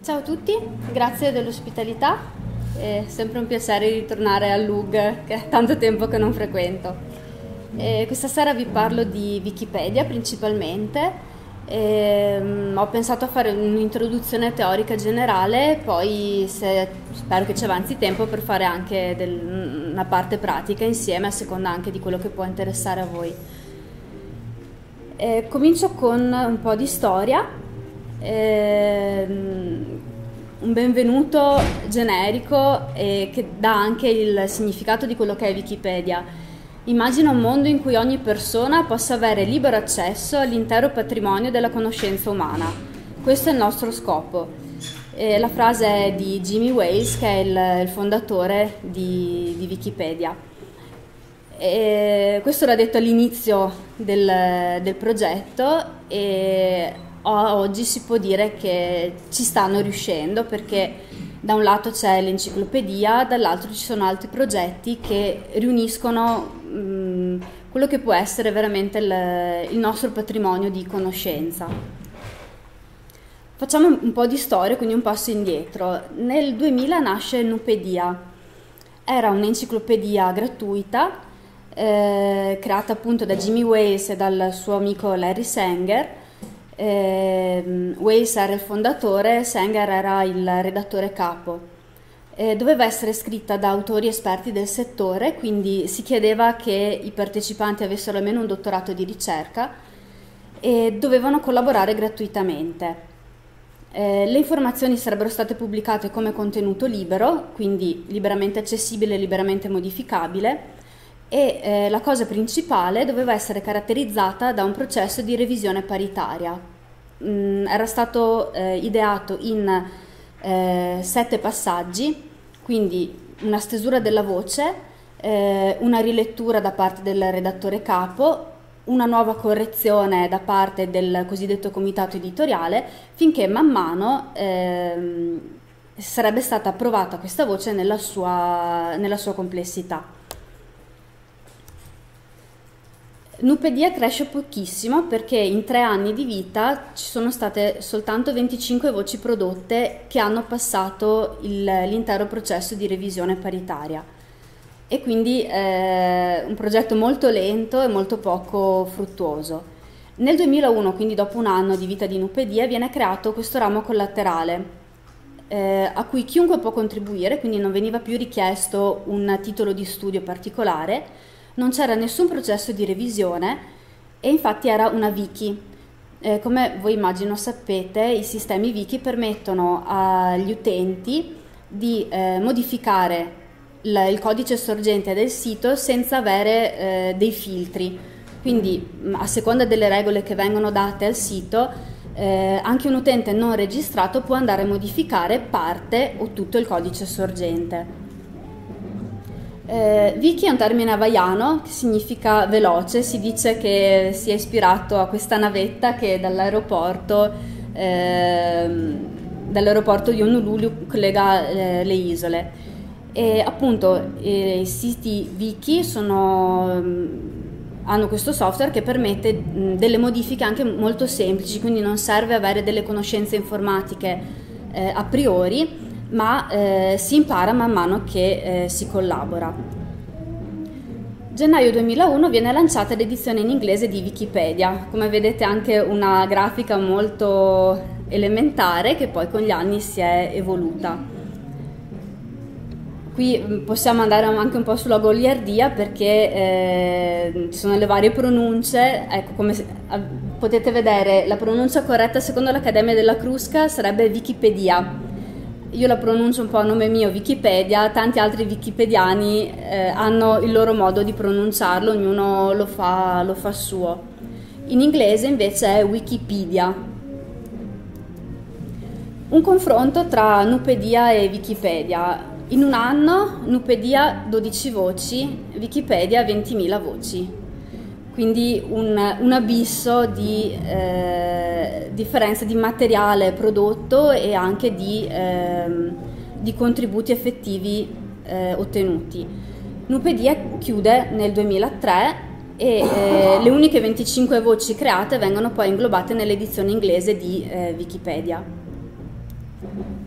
Ciao a tutti, grazie dell'ospitalità, è sempre un piacere ritornare al LUG che è tanto tempo che non frequento. Questa sera vi parlo di Wikipedia principalmente. Ho pensato a fare un'introduzione teorica generale, poi spero che ci avanzi tempo per fare anche una parte pratica insieme a seconda anche di quello che può interessare a voi. Comincio con un po' di storia. Un benvenuto generico che dà anche il significato di quello che è Wikipedia. Immagina un mondo in cui ogni persona possa avere libero accesso all'intero patrimonio della conoscenza umana. Questo è il nostro scopo. La frase è di Jimmy Wales, che è il fondatore di Wikipedia. Questo l'ha detto all'inizio del progetto e oggi si può dire che ci stanno riuscendo, perché da un lato c'è l'enciclopedia, dall'altro ci sono altri progetti che riuniscono quello che può essere veramente il nostro patrimonio di conoscenza. Facciamo un po' di storia, quindi un passo indietro. Nel 2000 nasce Nupedia. Era un'enciclopedia gratuita creata appunto da Jimmy Wales e dal suo amico Larry Sanger. Wales era il fondatore, Sanger era il redattore capo. Doveva essere scritta da autori esperti del settore, quindi si chiedeva che i partecipanti avessero almeno un dottorato di ricerca e dovevano collaborare gratuitamente. Le informazioni sarebbero state pubblicate come contenuto libero, quindi liberamente accessibile, liberamente modificabile, e la cosa principale doveva essere caratterizzata da un processo di revisione paritaria. Era stato ideato in 7 passaggi, quindi una stesura della voce, una rilettura da parte del redattore capo, una nuova correzione da parte del cosiddetto comitato editoriale, finché man mano sarebbe stata approvata questa voce nella sua complessità. Nupedia cresce pochissimo perché in 3 anni di vita ci sono state soltanto 25 voci prodotte che hanno passato l'intero processo di revisione paritaria, e quindi un progetto molto lento e molto poco fruttuoso. Nel 2001, quindi dopo un anno di vita di Nupedia, viene creato questo ramo collaterale a cui chiunque può contribuire, quindi non veniva più richiesto un titolo di studio particolare. Non c'era nessun processo di revisione e infatti era una wiki. Come voi immagino sapete, i sistemi wiki permettono agli utenti di modificare il codice sorgente del sito senza avere dei filtri. Quindi, a seconda delle regole che vengono date al sito, anche un utente non registrato può andare a modificare parte o tutto il codice sorgente. Wiki è un termine hawaiano che significa veloce. Si dice che sia ispirato a questa navetta che dall'aeroporto di Honolulu collega le isole. E appunto i siti Wiki hanno questo software che permette delle modifiche anche molto semplici, quindi non serve avere delle conoscenze informatiche a priori, ma si impara man mano che si collabora. Gennaio 2001 viene lanciata l'edizione in inglese di Wikipedia, come vedete anche una grafica molto elementare che poi con gli anni si è evoluta. Qui possiamo andare anche un po' sulla goliardia perché ci sono le varie pronunce. Ecco, come potete vedere, la pronuncia corretta secondo l'Accademia della Crusca sarebbe Wikipedia. Io la pronuncio un po' a nome mio Wikipedia, tanti altri wikipediani hanno il loro modo di pronunciarlo, ognuno lo fa suo. In inglese invece è Wikipedia. Un confronto tra Nupedia e Wikipedia. In un anno Nupedia 12 voci, Wikipedia 20.000 voci. Quindi un abisso di differenza di materiale prodotto e anche di contributi effettivi ottenuti. Nupedia chiude nel 2003 e le uniche 25 voci create vengono poi inglobate nell'edizione inglese di Wikipedia.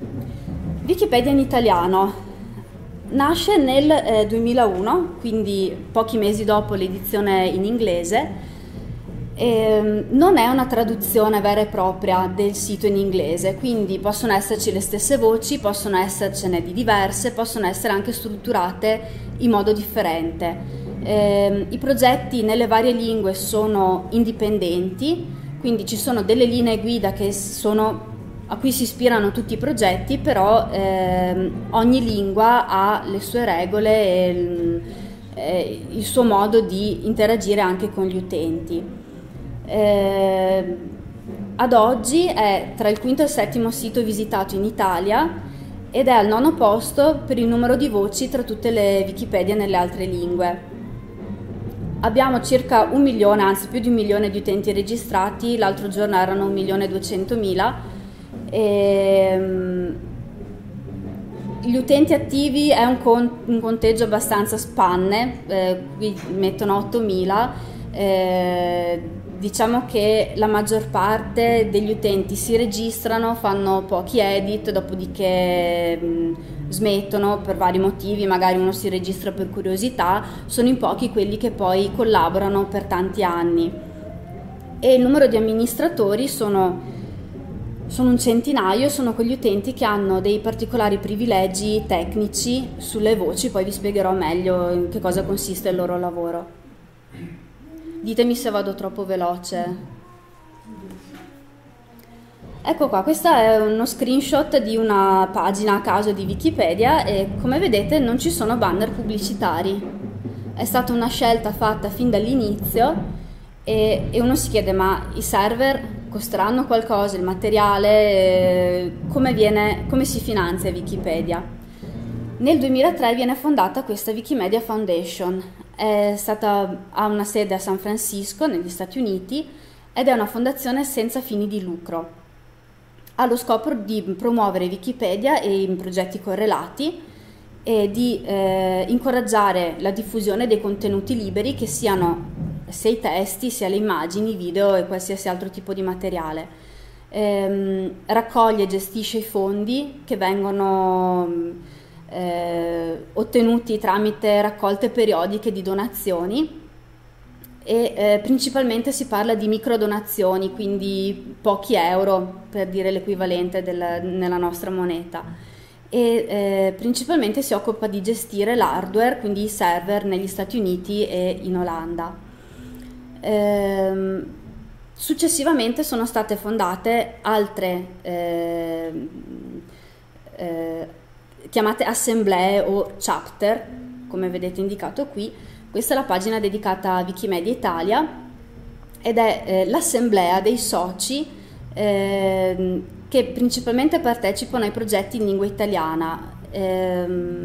Wikipedia in italiano nasce nel 2001, quindi pochi mesi dopo l'edizione in inglese. Non è una traduzione vera e propria del sito in inglese, quindi possono esserci le stesse voci, possono essercene di diverse, possono essere anche strutturate in modo differente. I progetti nelle varie lingue sono indipendenti, quindi ci sono delle linee guida a cui si ispirano tutti i progetti, però ogni lingua ha le sue regole e il suo modo di interagire anche con gli utenti. Ad oggi è tra il quinto e il settimo sito visitato in Italia ed è al nono posto per il numero di voci tra tutte le Wikipedia nelle altre lingue. Abbiamo circa 1 milione, anzi più di 1 milione di utenti registrati, l'altro giorno erano 1.200.000. Gli utenti attivi è un conteggio abbastanza spanne, qui mettono 8.000. Diciamo che la maggior parte degli utenti si registrano, fanno pochi edit, dopodiché smettono per vari motivi, magari uno si registra per curiosità, sono in pochi quelli che poi collaborano per tanti anni. E il numero di amministratori sono un centinaio, sono quegli utenti che hanno dei particolari privilegi tecnici sulle voci, poi vi spiegherò meglio in che cosa consiste il loro lavoro. Ditemi se vado troppo veloce. Ecco qua, questo è uno screenshot di una pagina a caso di Wikipedia e come vedete non ci sono banner pubblicitari. È stata una scelta fatta fin dall'inizio e uno si chiede: ma i server costeranno qualcosa, il materiale, come si finanzia Wikipedia? Nel 2003 viene fondata questa Wikimedia Foundation. Ha una sede a San Francisco, negli Stati Uniti, ed è una fondazione senza fini di lucro. Ha lo scopo di promuovere Wikipedia e i progetti correlati e di incoraggiare la diffusione dei contenuti liberi, che siano sia i testi, sia le immagini, video e qualsiasi altro tipo di materiale. Raccoglie e gestisce i fondi che vengono ottenuti tramite raccolte periodiche di donazioni e principalmente si parla di microdonazioni, quindi pochi euro per dire l'equivalente nella nostra moneta, e principalmente si occupa di gestire l'hardware, quindi i server negli Stati Uniti e in Olanda. Successivamente sono state fondate altre chiamate assemblee o chapter, come vedete indicato qui. Questa è la pagina dedicata a Wikimedia Italia ed è l'assemblea dei soci che principalmente partecipano ai progetti in lingua italiana. È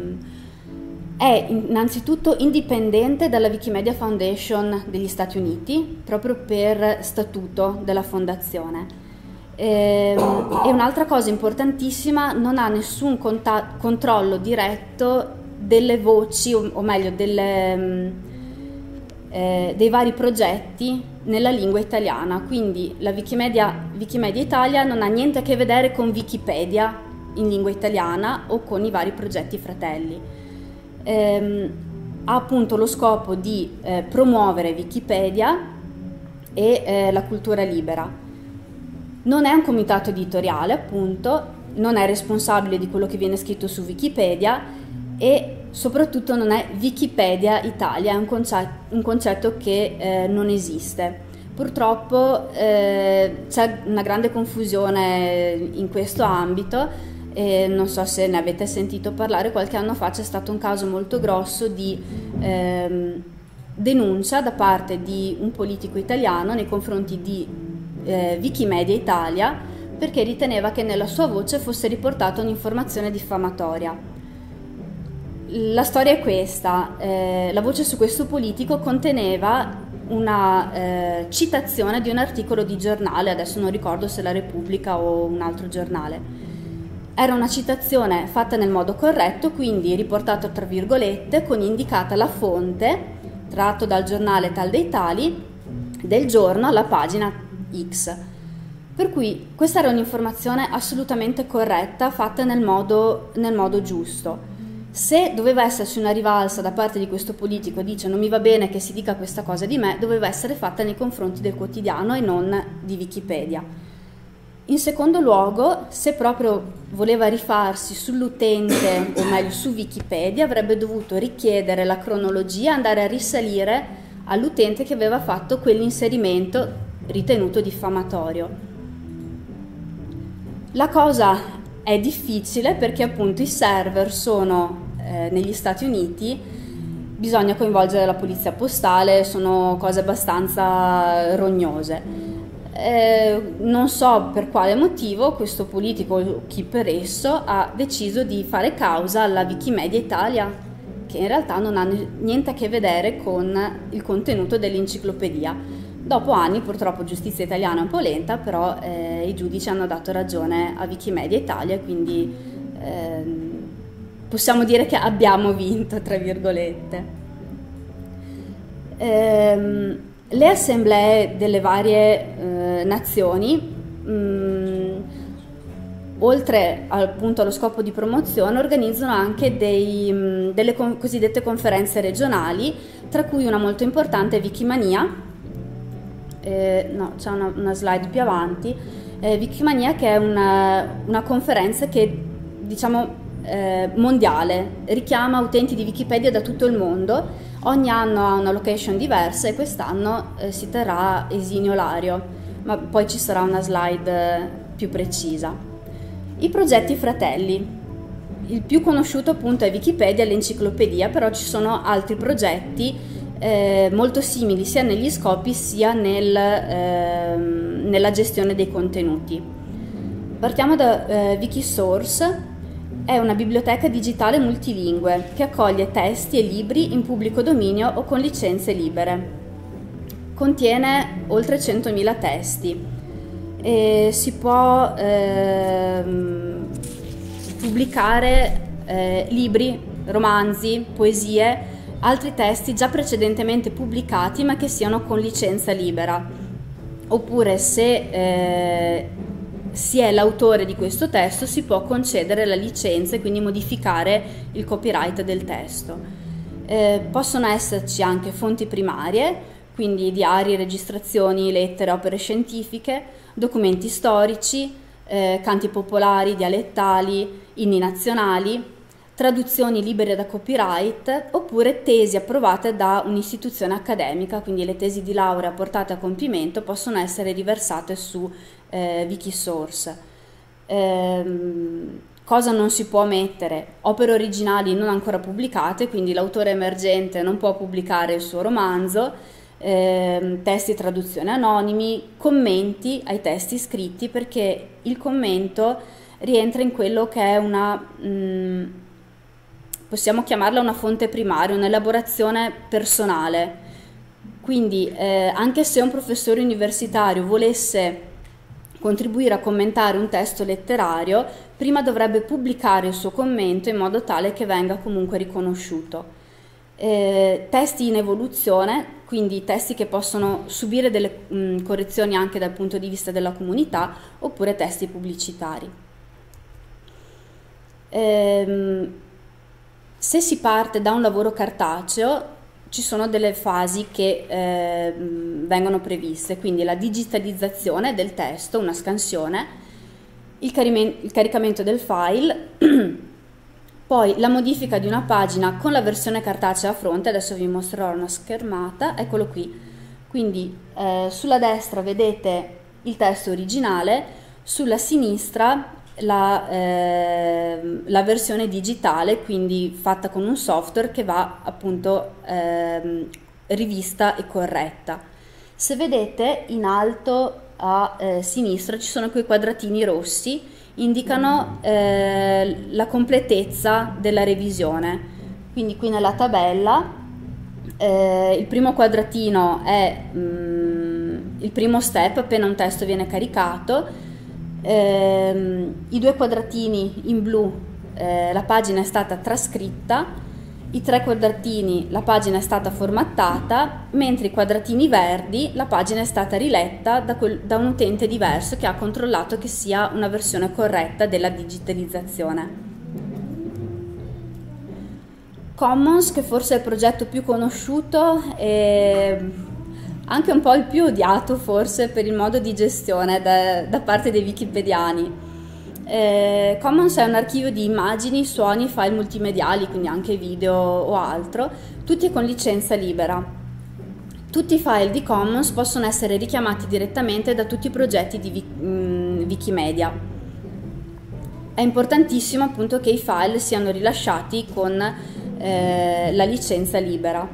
innanzitutto indipendente dalla Wikimedia Foundation degli Stati Uniti, proprio per statuto della fondazione. E un'altra cosa importantissima: non ha nessun controllo diretto delle voci, o meglio dei vari progetti nella lingua italiana. Quindi la Wikimedia Italia non ha niente a che vedere con Wikipedia in lingua italiana o con i vari progetti fratelli. Ha appunto lo scopo di promuovere Wikipedia e la cultura libera. Non è un comitato editoriale, appunto, non è responsabile di quello che viene scritto su Wikipedia e soprattutto non è Wikipedia Italia, è un concetto che non esiste. Purtroppo c'è una grande confusione in questo ambito e non so se ne avete sentito parlare. Qualche anno fa c'è stato un caso molto grosso di denuncia da parte di un politico italiano nei confronti di Wikimedia Italia, perché riteneva che nella sua voce fosse riportata un'informazione diffamatoria. La storia è questa: la voce su questo politico conteneva una citazione di un articolo di giornale, adesso non ricordo se La Repubblica o un altro giornale. Era una citazione fatta nel modo corretto, quindi riportata tra virgolette, con indicata la fonte, tratto dal giornale tal dei tali, del giorno, alla pagina X. Per cui questa era un'informazione assolutamente corretta, fatta nel modo giusto. Se doveva esserci una rivalsa da parte di questo politico, dice non mi va bene che si dica questa cosa di me, doveva essere fatta nei confronti del quotidiano e non di Wikipedia. In secondo luogo, se proprio voleva rifarsi sull'utente, o meglio su Wikipedia, avrebbe dovuto richiedere la cronologia, andare a risalire all'utente che aveva fatto quell'inserimento ritenuto diffamatorio. La cosa è difficile perché appunto i server sono negli Stati Uniti, bisogna coinvolgere la polizia postale, sono cose abbastanza rognose. Non so per quale motivo questo politico, o chi per esso, ha deciso di fare causa alla Wikimedia Italia, che in realtà non ha niente a che vedere con il contenuto dell'enciclopedia. Dopo anni, purtroppo, giustizia italiana è un po' lenta, però i giudici hanno dato ragione a Wikimedia Italia, quindi possiamo dire che abbiamo vinto, tra virgolette. Le assemblee delle varie nazioni, oltre appunto allo scopo di promozione, organizzano anche delle cosiddette conferenze regionali, tra cui una molto importante è Wikimania. No, c'è una slide più avanti. Wikimania, che è una conferenza che, diciamo, mondiale, richiama utenti di Wikipedia da tutto il mondo. Ogni anno ha una location diversa e quest'anno si terrà a Esinio Lario, ma poi ci sarà una slide più precisa. I progetti fratelli. Il più conosciuto appunto è Wikipedia, l'enciclopedia, però ci sono altri progetti molto simili sia negli scopi sia nella gestione dei contenuti. Partiamo da Wikisource. È una biblioteca digitale multilingue che accoglie testi e libri in pubblico dominio o con licenze libere. Contiene oltre 100.000 testi e si può pubblicare libri, romanzi, poesie, altri testi già precedentemente pubblicati ma che siano con licenza libera, oppure se si è l'autore di questo testo si può concedere la licenza e quindi modificare il copyright del testo. Possono esserci anche fonti primarie, quindi diari, registrazioni, lettere, opere scientifiche, documenti storici, canti popolari, dialettali, inni nazionali, traduzioni libere da copyright, oppure tesi approvate da un'istituzione accademica, quindi le tesi di laurea portate a compimento possono essere riversate su Wikisource. Cosa non si può mettere? Opere originali non ancora pubblicate, quindi l'autore emergente non può pubblicare il suo romanzo, testi e traduzioni anonimi, commenti ai testi scritti, perché il commento rientra in quello che è possiamo chiamarla una fonte primaria, un'elaborazione personale. Quindi anche se un professore universitario volesse contribuire a commentare un testo letterario, prima dovrebbe pubblicare il suo commento in modo tale che venga comunque riconosciuto. Testi in evoluzione, quindi testi che possono subire delle correzioni anche dal punto di vista della comunità, oppure testi pubblicitari. Se si parte da un lavoro cartaceo, ci sono delle fasi che vengono previste, quindi la digitalizzazione del testo, una scansione, il caricamento del file, poi la modifica di una pagina con la versione cartacea a fronte. Adesso vi mostrerò una schermata, eccolo qui. Quindi sulla destra vedete il testo originale, sulla sinistra la versione digitale, quindi fatta con un software che va appunto rivista e corretta. Se vedete in alto a sinistra ci sono quei quadratini rossi, indicano la completezza della revisione. Quindi qui nella tabella il primo quadratino è il primo step appena un testo viene caricato. I due quadratini in blu, la pagina è stata trascritta, I 3 quadratini, la pagina è stata formattata, mentre i quadratini verdi, la pagina è stata riletta da un utente diverso che ha controllato che sia una versione corretta della digitalizzazione. Commons, che forse è il progetto più conosciuto e anche un po' il più odiato forse per il modo di gestione da parte dei wikipediani. Commons è un archivio di immagini, suoni, file multimediali, quindi anche video o altro, tutti con licenza libera. Tutti i file di Commons possono essere richiamati direttamente da tutti i progetti di Wikimedia. È importantissimo appunto che i file siano rilasciati con la licenza libera.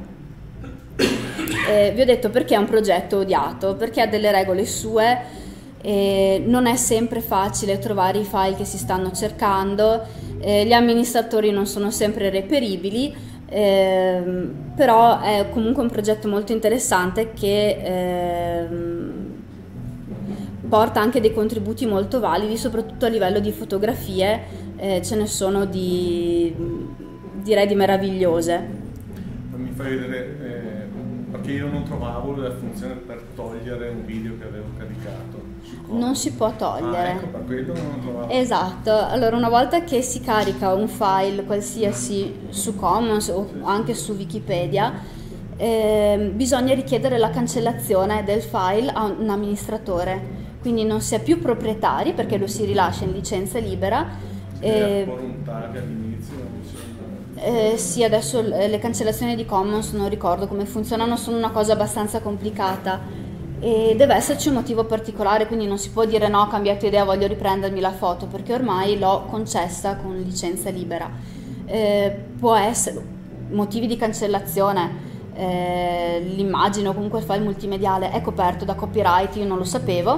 Vi ho detto perché è un progetto odiato, perché ha delle regole sue. Non è sempre facile trovare i file che si stanno cercando, gli amministratori non sono sempre reperibili, però è comunque un progetto molto interessante che porta anche dei contributi molto validi, soprattutto a livello di fotografie, ce ne sono direi di meravigliose. Mi fai vedere, perché io non trovavo la funzione per togliere un video che avevo caricato. Non si può togliere. Ecco, per quello non lo trovavo. Esatto, allora una volta che si carica un file qualsiasi su Commons o anche su Wikipedia, bisogna richiedere la cancellazione del file a un amministratore, quindi non si è più proprietari perché lo si rilascia in licenza libera. Era volontaria all'inizio. Sì, adesso le cancellazioni di Commons non ricordo come funzionano, sono una cosa abbastanza complicata e deve esserci un motivo particolare, quindi non si può dire no, ho cambiato idea, voglio riprendermi la foto, perché ormai l'ho concessa con licenza libera. Può essere motivi di cancellazione, l'immagine o comunque il file multimediale è coperto da copyright, io non lo sapevo,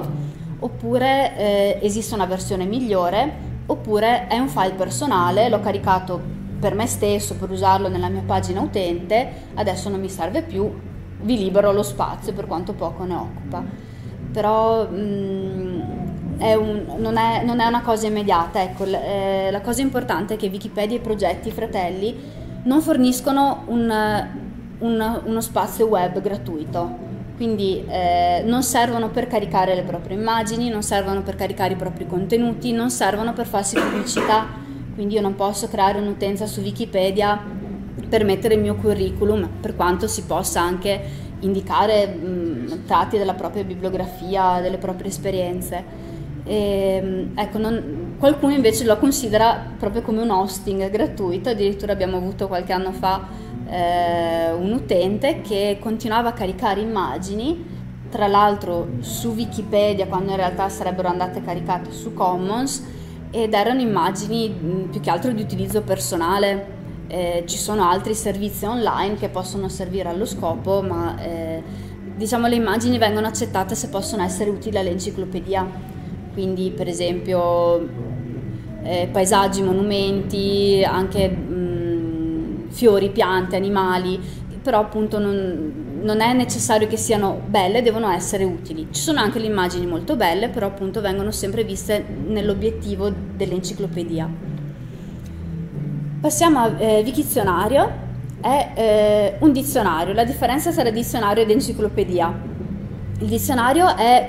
oppure esiste una versione migliore, oppure è un file personale, l'ho caricato per me stesso, per usarlo nella mia pagina utente, adesso non mi serve più, vi libero lo spazio per quanto poco ne occupa. Però non è una cosa immediata. Ecco, la cosa importante è che Wikipedia e i progetti fratelli non forniscono uno spazio web gratuito, quindi non servono per caricare le proprie immagini, non servono per caricare i propri contenuti, non servono per farsi pubblicità, quindi io non posso creare un'utenza su Wikipedia per mettere il mio curriculum, per quanto si possa anche indicare tratti della propria bibliografia, delle proprie esperienze. Ecco, qualcuno invece lo considera proprio come un hosting gratuito, addirittura abbiamo avuto qualche anno fa un utente che continuava a caricare immagini, tra l'altro su Wikipedia, quando in realtà sarebbero andate caricate su Commons, ed erano immagini più che altro di utilizzo personale. Ci sono altri servizi online che possono servire allo scopo, ma diciamo le immagini vengono accettate se possono essere utili all'enciclopedia, quindi per esempio paesaggi, monumenti, anche fiori, piante, animali, però appunto non è necessario che siano belle, devono essere utili. Ci sono anche le immagini molto belle, però appunto vengono sempre viste nell'obiettivo dell'enciclopedia. Passiamo a Wikizionario, è un dizionario, la differenza tra dizionario ed enciclopedia. Il dizionario è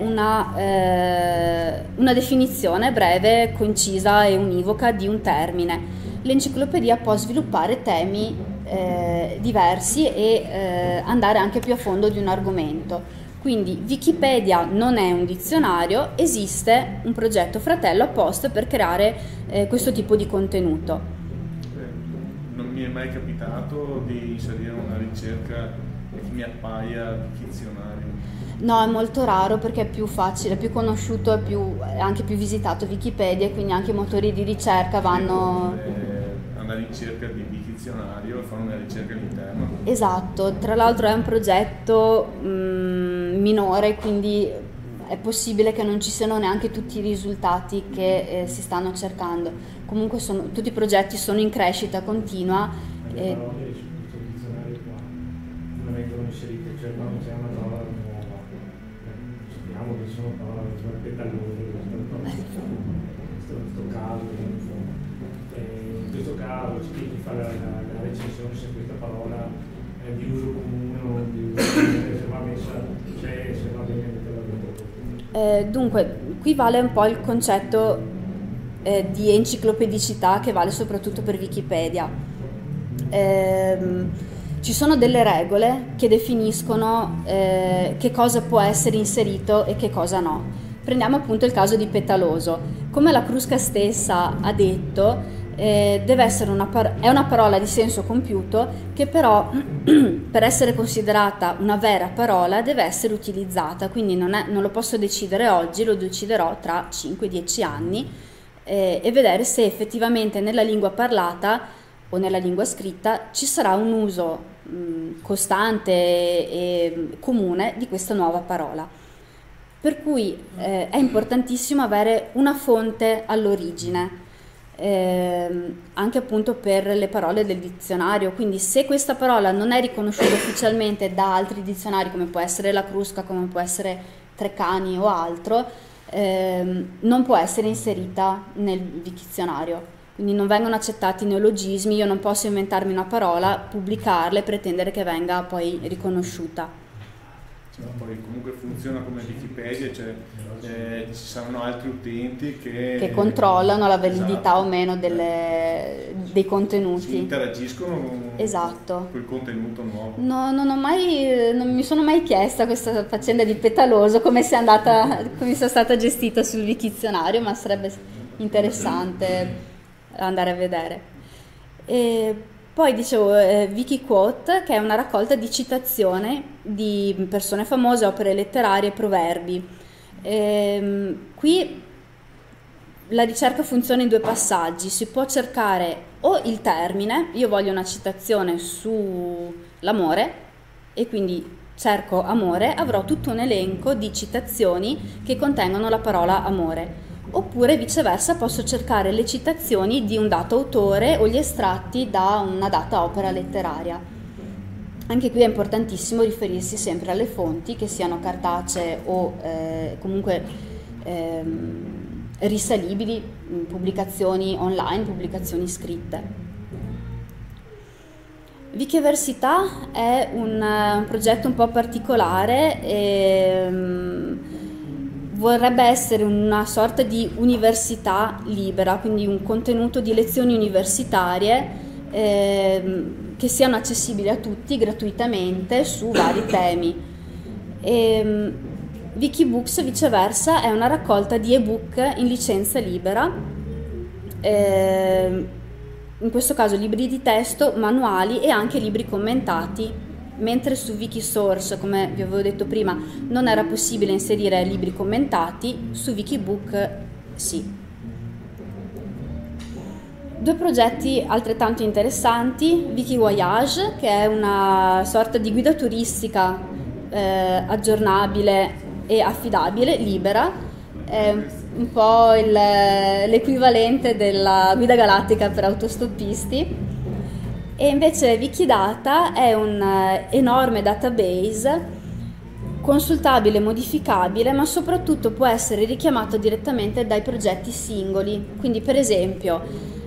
una definizione breve, concisa e univoca di un termine. L'enciclopedia può sviluppare temi diversi e andare anche più a fondo di un argomento. Quindi Wikipedia non è un dizionario, esiste un progetto fratello apposta per creare questo tipo di contenuto. Non mi è mai capitato di inserire una ricerca che mi appaia Wikizionario. No, è molto raro perché è più facile, è più conosciuto, è anche più visitato Wikipedia, quindi anche i motori di ricerca vanno... Una ricerca di Wikizionario e fare una ricerca all'interno. Esatto, tra l'altro è un progetto minore, quindi è possibile che non ci siano neanche tutti i risultati che si stanno cercando. Comunque tutti i progetti sono in crescita continua. Le parole su questo dizionario qua non vengono inserite, cioè quando c'è una parola nuova, sappiamo che sono parole petallose, in questo caso, in questo caso caso, c'è chi fa la recensione se questa parola è di uso comune o non di uso comune, se va messa, se va bene messa. Dunque, qui vale un po' il concetto di enciclopedicità che vale soprattutto per Wikipedia. Ci sono delle regole che definiscono che cosa può essere inserito e che cosa no. Prendiamo appunto il caso di Petaloso. Come la Crusca stessa ha detto, deve essere è una parola di senso compiuto che però per essere considerata una vera parola deve essere utilizzata, quindi non lo posso decidere oggi, lo deciderò tra 5-10 anni e vedere se effettivamente nella lingua parlata o nella lingua scritta ci sarà un uso costante e comune di questa nuova parola. Per cui è importantissimo avere una fonte all'origine, anche appunto per le parole del dizionario, quindi se questa parola non è riconosciuta ufficialmente da altri dizionari, come può essere la Crusca, come può essere Treccani o altro, non può essere inserita nel dizionario. Quindi non vengono accettati neologismi, io non posso inventarmi una parola, pubblicarla e pretendere che venga poi riconosciuta. Poi comunque funziona come Wikipedia, cioè ci saranno altri utenti che controllano la validità esatto, o meno dei contenuti. Si interagiscono esatto. col contenuto nuovo. No, non mi sono mai chiesta questa faccenda di Petaloso, come sia stata gestita sul Wikizionario, ma sarebbe interessante andare a vedere. E poi dicevo Wikiquote, che è una raccolta di citazioni di persone famose, opere letterarie, proverbi. Qui la ricerca funziona in 2 passaggi: si può cercare o il termine, io voglio una citazione sull'amore e quindi cerco amore, avrò tutto un elenco di citazioni che contengono la parola amore. Oppure viceversa posso cercare le citazioni di un dato autore o gli estratti da una data opera letteraria. Anche qui è importantissimo riferirsi sempre alle fonti, che siano cartacee o comunque risalibili, pubblicazioni online, pubblicazioni scritte. Wikiversità è un progetto un po' particolare e vorrebbe essere una sorta di università libera, quindi un contenuto di lezioni universitarie che siano accessibili a tutti gratuitamente su vari temi. Wikibooks viceversa è una raccolta di ebook in licenza libera, in questo caso libri di testo, manuali e anche libri commentati. Mentre su Wikisource, come vi avevo detto prima, non era possibile inserire libri commentati, su Wikibook sì. 2 progetti altrettanto interessanti: Wikivoyage, che è una sorta di guida turistica aggiornabile e affidabile, libera, è un po' l'equivalente della guida galattica per autostoppisti. E invece Wikidata è un enorme database consultabile, modificabile, ma soprattutto può essere richiamato direttamente dai progetti singoli. Quindi per esempio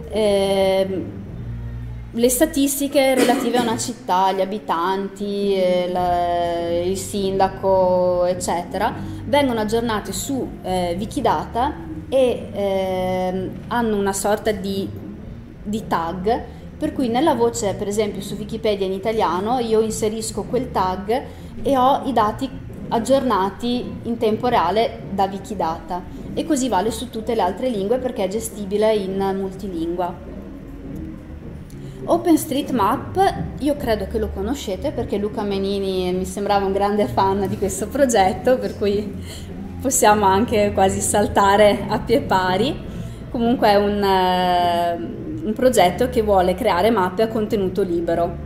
le statistiche relative a una città, gli abitanti, il sindaco, eccetera, vengono aggiornate su Wikidata e hanno una sorta di tag, per cui nella voce, per esempio su Wikipedia in italiano, io inserisco quel tag e ho i dati aggiornati in tempo reale da Wikidata, e così vale su tutte le altre lingue perché è gestibile in multilingua. OpenStreetMap, io credo che lo conoscete perché Luca Menini mi sembrava un grande fan di questo progetto, per cui possiamo anche quasi saltare a pie pari. Comunque è un progetto che vuole creare mappe a contenuto libero.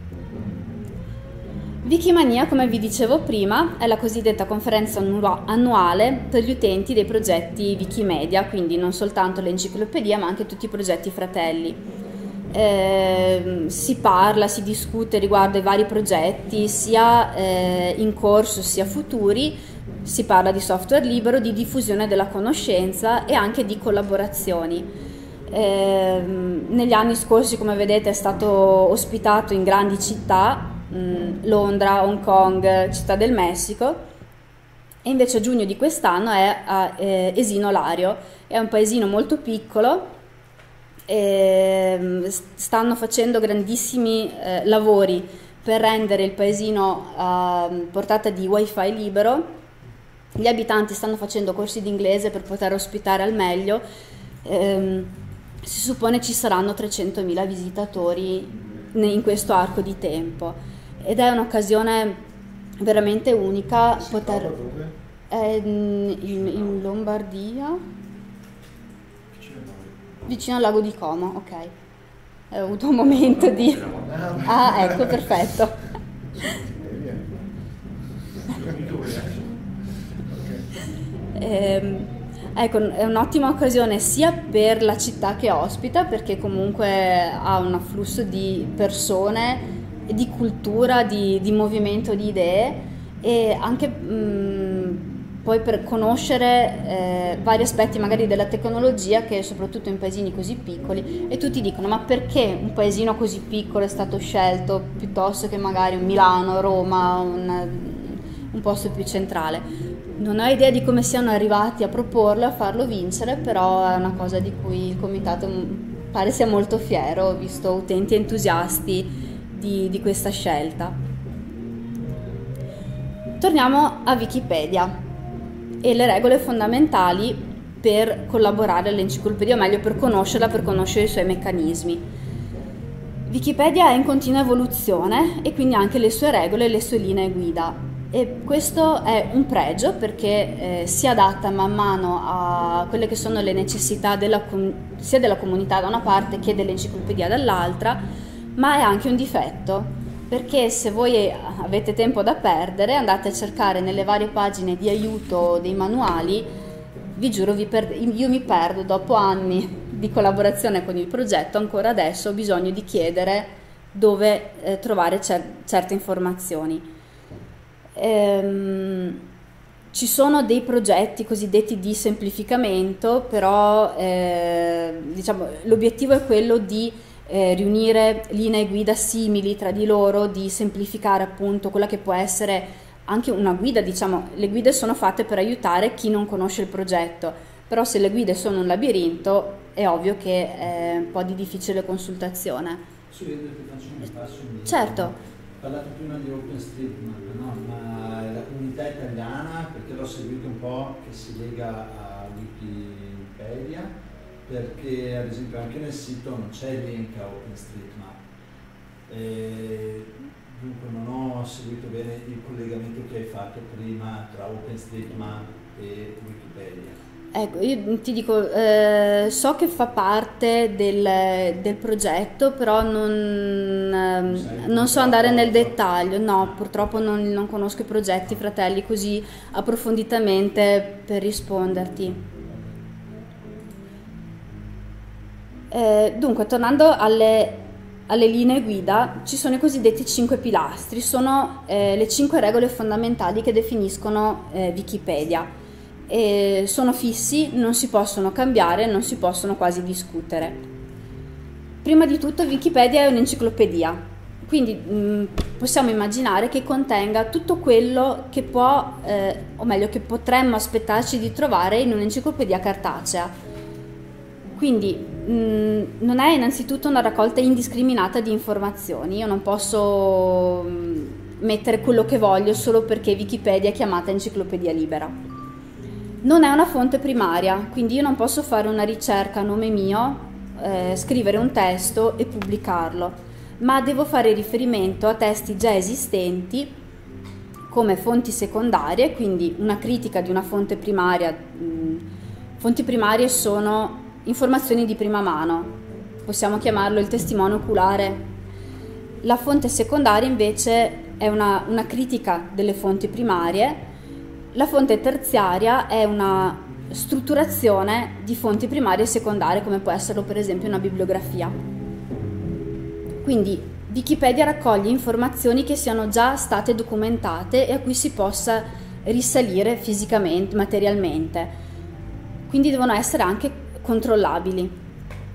Wikimania, come vi dicevo prima, è la cosiddetta conferenza annuale per gli utenti dei progetti Wikimedia, quindi non soltanto l'enciclopedia ma anche tutti i progetti fratelli. Si parla, si discute riguardo ai vari progetti, sia in corso sia futuri. Si parla di software libero, di diffusione della conoscenza e anche di collaborazioni. Negli anni scorsi, come vedete, è stato ospitato in grandi città, Londra, Hong Kong, Città del Messico, e invece a giugno di quest'anno è a Esino Lario. È un paesino molto piccolo, stanno facendo grandissimi lavori per rendere il paesino a portata di wifi libero. Gli abitanti stanno facendo corsi di inglese per poter ospitare al meglio. Si suppone ci saranno 300.000 visitatori in questo arco di tempo, ed è un'occasione veramente unica poter... in Lombardia, vicino al lago di Como. Ok, ho avuto un momento di... Ah, ecco, perfetto. Ecco, è un'ottima occasione sia per la città che ospita, perché comunque ha un afflusso di persone, di cultura, di movimento di idee, e anche poi per conoscere vari aspetti magari della tecnologia, che soprattutto in paesini così piccoli, e tutti dicono: ma perché un paesino così piccolo è stato scelto piuttosto che magari un Milano, Roma, un posto più centrale? Non ho idea di come siano arrivati a proporlo, a farlo vincere, però è una cosa di cui il comitato pare sia molto fiero, ho visto utenti entusiasti di questa scelta. Torniamo a Wikipedia e le regole fondamentali per collaborare all'enciclopedia, o meglio per conoscerla, per conoscere i suoi meccanismi. Wikipedia è in continua evoluzione e quindi anche le sue regole e le sue linee guida. E questo è un pregio, perché si adatta man mano a quelle che sono le necessità sia della comunità da una parte che dell'enciclopedia dall'altra, ma è anche un difetto, perché se voi avete tempo da perdere, andate a cercare nelle varie pagine di aiuto dei manuali, vi giuro, io mi perdo dopo anni di collaborazione con il progetto, ancora adesso ho bisogno di chiedere dove trovare certe informazioni. Ci sono dei progetti cosiddetti di semplificamento, però diciamo, l'obiettivo è quello di riunire linee guida simili tra di loro, di semplificare appunto quella che può essere anche una guida. Diciamo, le guide sono fatte per aiutare chi non conosce il progetto, però se le guide sono un labirinto è ovvio che è un po' di difficile consultazione. Sì, ti faccio un passo indietro. Certo. Ho parlato prima di OpenStreetMap, no? Ma la comunità italiana, perché l'ho seguito un po', che si lega a Wikipedia, perché ad esempio anche nel sito non c'è il link a OpenStreetMap. Dunque non ho seguito bene il collegamento che hai fatto prima tra OpenStreetMap e Wikipedia. Ecco, io ti dico, so che fa parte del progetto, però non so andare nel dettaglio. No, purtroppo non conosco i progetti fratelli così approfonditamente per risponderti. Dunque, tornando alle linee guida, ci sono i cosiddetti 5 pilastri, sono le 5 regole fondamentali che definiscono Wikipedia. Sono fissi, non si possono cambiare, non si possono quasi discutere. Prima di tutto Wikipedia è un'enciclopedia, quindi possiamo immaginare che contenga tutto quello che può, o meglio che potremmo aspettarci di trovare in un'enciclopedia cartacea. Quindi non è innanzitutto una raccolta indiscriminata di informazioni. Io non posso mettere quello che voglio solo perché Wikipedia è chiamata enciclopedia libera. Non è una fonte primaria, quindi io non posso fare una ricerca a nome mio, scrivere un testo e pubblicarlo, ma devo fare riferimento a testi già esistenti come fonti secondarie, quindi una critica di una fonte primaria. Fonti primarie sono informazioni di prima mano, possiamo chiamarlo il testimone oculare. La fonte secondaria invece è una critica delle fonti primarie. La fonte terziaria è una strutturazione di fonti primarie e secondarie, come può esserlo per esempio una bibliografia. Quindi Wikipedia raccoglie informazioni che siano già state documentate e a cui si possa risalire fisicamente, materialmente. Quindi devono essere anche controllabili.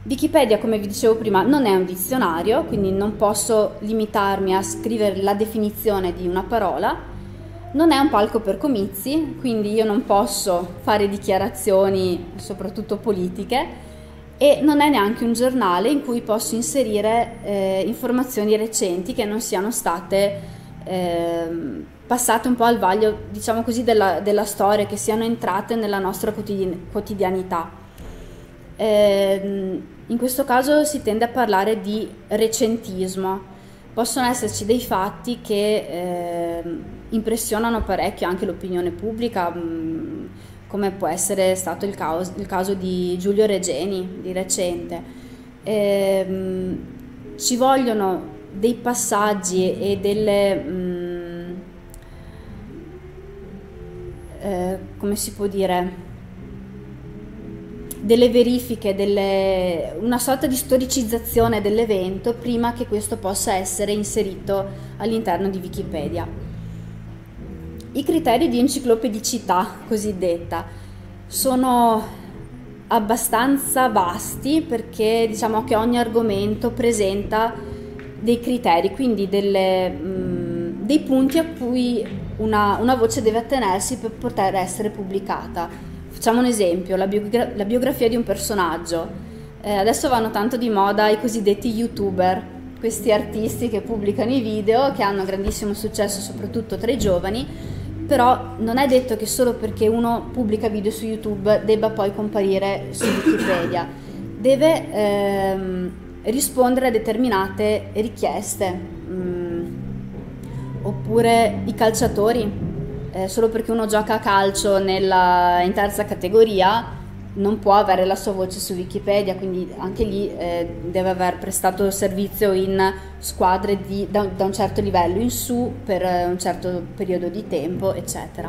Wikipedia, come vi dicevo prima, non è un dizionario, quindi non posso limitarmi a scrivere la definizione di una parola, non è un palco per comizi, quindi io non posso fare dichiarazioni, soprattutto politiche, e non è neanche un giornale in cui posso inserire informazioni recenti che non siano state passate un po' al vaglio, diciamo così, della storia, che siano entrate nella nostra quotidianità. In questo caso si tende a parlare di recentismo. Possono esserci dei fatti che impressionano parecchio anche l'opinione pubblica, come può essere stato il caso di Giulio Regeni di recente. Ci vogliono dei passaggi e come si può dire, delle verifiche, una sorta di storicizzazione dell'evento prima che questo possa essere inserito all'interno di Wikipedia. I criteri di enciclopedicità cosiddetta sono abbastanza vasti, perché diciamo che ogni argomento presenta dei criteri, quindi dei punti a cui una voce deve attenersi per poter essere pubblicata. Facciamo un esempio, la biografia di un personaggio. Adesso vanno tanto di moda i cosiddetti YouTuber, questi artisti che pubblicano i video, che hanno grandissimo successo soprattutto tra i giovani, però non è detto che solo perché uno pubblica video su YouTube debba poi comparire su Wikipedia. Deve rispondere a determinate richieste. Oppure i calciatori. Solo perché uno gioca a calcio in terza categoria non può avere la sua voce su Wikipedia, quindi anche lì deve aver prestato servizio in squadre da un certo livello in su per un certo periodo di tempo, eccetera.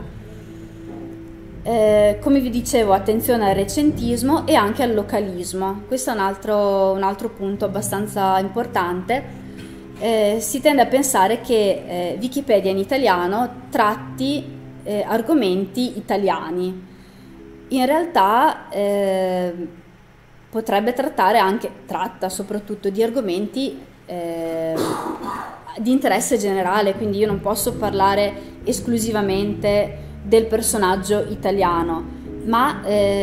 Come vi dicevo, attenzione al recentismo e anche al localismo. Questo è un altro punto abbastanza importante. Si tende a pensare che Wikipedia in italiano tratti argomenti italiani. In realtà potrebbe tratta soprattutto di argomenti di interesse generale, quindi io non posso parlare esclusivamente del personaggio italiano, ma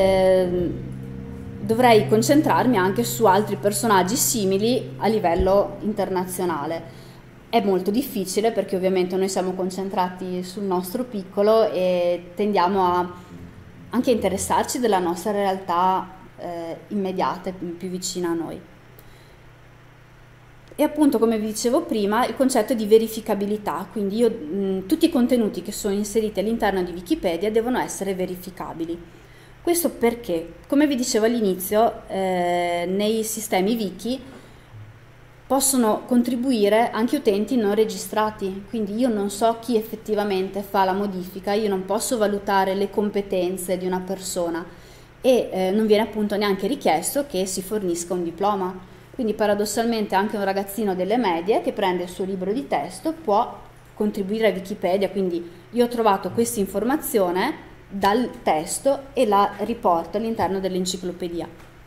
dovrei concentrarmi anche su altri personaggi simili a livello internazionale. È molto difficile perché ovviamente noi siamo concentrati sul nostro piccolo e tendiamo a anche interessarci della nostra realtà immediata, più vicina a noi. E appunto, come vi dicevo prima, il concetto di verificabilità, quindi tutti i contenuti che sono inseriti all'interno di Wikipedia devono essere verificabili. Questo perché, come vi dicevo all'inizio, nei sistemi wiki possono contribuire anche utenti non registrati, quindi io non so chi effettivamente fa la modifica, io non posso valutare le competenze di una persona e non viene appunto neanche richiesto che si fornisca un diploma. Quindi paradossalmente anche un ragazzino delle medie che prende il suo libro di testo può contribuire a Wikipedia, quindi io ho trovato questa informazione dal testo e la riporto all'interno dell'enciclopedia.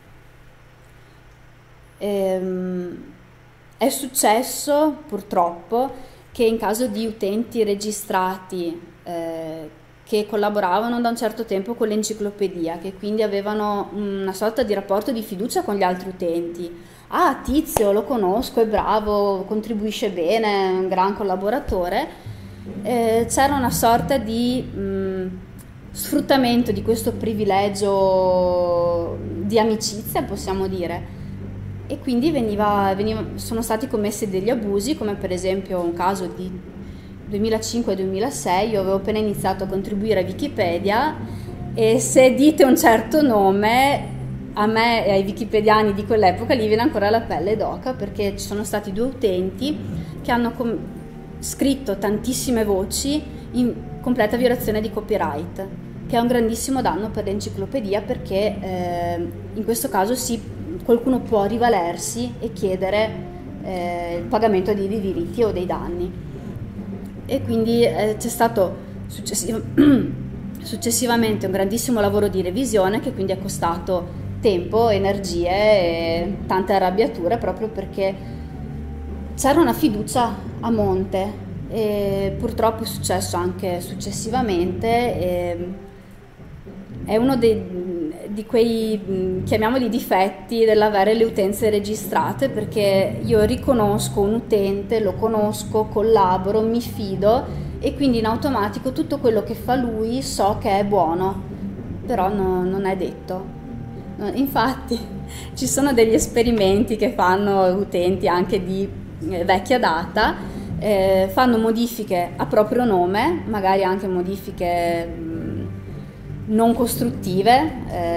È successo purtroppo che in caso di utenti registrati che collaboravano da un certo tempo con l'enciclopedia, che quindi avevano una sorta di rapporto di fiducia con gli altri utenti, ah, Tizio lo conosco, è bravo, contribuisce bene, è un gran collaboratore, c'era una sorta di sfruttamento di questo privilegio di amicizia, possiamo dire. E quindi sono stati commessi degli abusi, come per esempio un caso di 2005-2006. Io avevo appena iniziato a contribuire a Wikipedia e se dite un certo nome, a me e ai wikipediani di quell'epoca lì viene ancora la pelle d'oca, perché ci sono stati 2 utenti che hanno scritto tantissime voci in completa violazione di copyright, che è un grandissimo danno per l'enciclopedia, perché in questo caso qualcuno può rivalersi e chiedere il pagamento dei diritti o dei danni. E quindi c'è stato successivamente un grandissimo lavoro di revisione che quindi è costato tempo, energie e tante arrabbiature, proprio perché c'era una fiducia a monte e purtroppo è successo anche successivamente. È uno di quei, chiamiamoli, difetti dell'avere le utenze registrate, perché io riconosco un utente, lo conosco, collaboro, mi fido e quindi in automatico tutto quello che fa lui so che è buono, però non è detto. Infatti ci sono degli esperimenti che fanno utenti anche di vecchia data, fanno modifiche a proprio nome, magari anche modifiche non costruttive,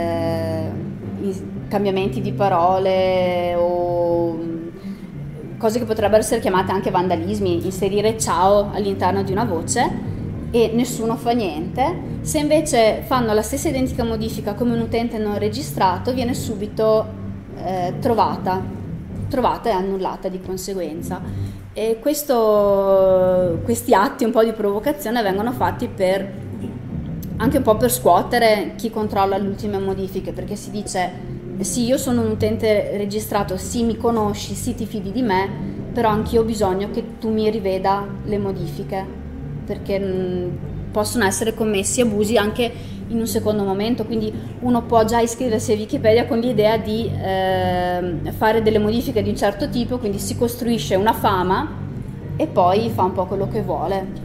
cambiamenti di parole o cose che potrebbero essere chiamate anche vandalismi, inserire ciao all'interno di una voce e nessuno fa niente. Se invece fanno la stessa identica modifica come un utente non registrato, viene subito trovata e annullata di conseguenza. E questi atti un po' di provocazione vengono fatti anche un po' per scuotere chi controlla le ultime modifiche, perché si dice sì, io sono un utente registrato, sì, mi conosci, sì, ti fidi di me, però anch'io ho bisogno che tu mi riveda le modifiche, perché possono essere commessi abusi anche in un secondo momento. Quindi uno può già iscriversi a Wikipedia con l'idea di fare delle modifiche di un certo tipo, quindi si costruisce una fama e poi fa un po' quello che vuole.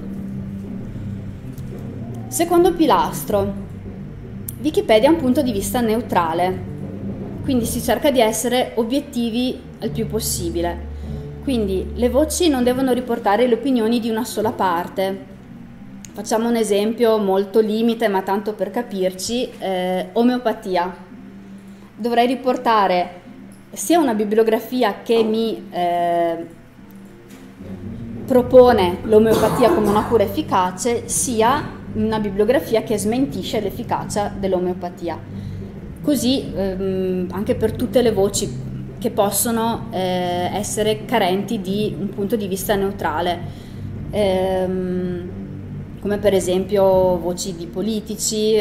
Secondo pilastro, Wikipedia ha un punto di vista neutrale, quindi si cerca di essere obiettivi al più possibile. Quindi le voci non devono riportare le opinioni di una sola parte. Facciamo un esempio molto limite, ma tanto per capirci: omeopatia. Dovrei riportare sia una bibliografia che mi propone l'omeopatia come una cura efficace, sia una bibliografia che smentisce l'efficacia dell'omeopatia. Così anche per tutte le voci che possono essere carenti di un punto di vista neutrale, come per esempio voci di politici,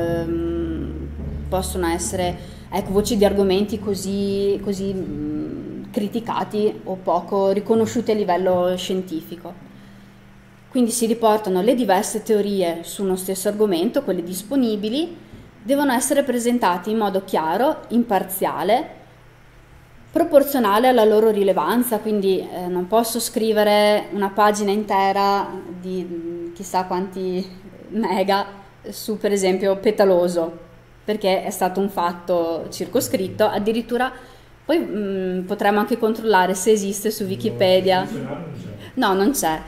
possono essere voci di argomenti così criticati o poco riconosciuti a livello scientifico. Quindi si riportano le diverse teorie su uno stesso argomento, quelle disponibili, devono essere presentati in modo chiaro, imparziale, proporzionale alla loro rilevanza, quindi non posso scrivere una pagina intera di chissà quanti mega su, per esempio, Petaloso, perché è stato un fatto circoscritto. Addirittura poi potremmo anche controllare se esiste su Wikipedia. No, non c'è.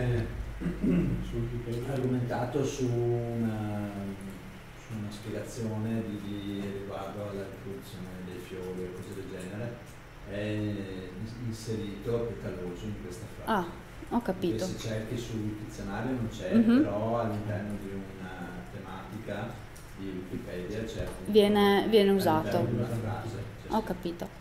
Argomentato su una spiegazione riguardo alla riproduzione dei fiori e cose del genere, è inserito Petaloso in questa frase. Ah, ho capito. Perché se cerchi sul dizionario non c'è, però all'interno di una tematica di Wikipedia c'è. Viene usato. Una frase, ho capito.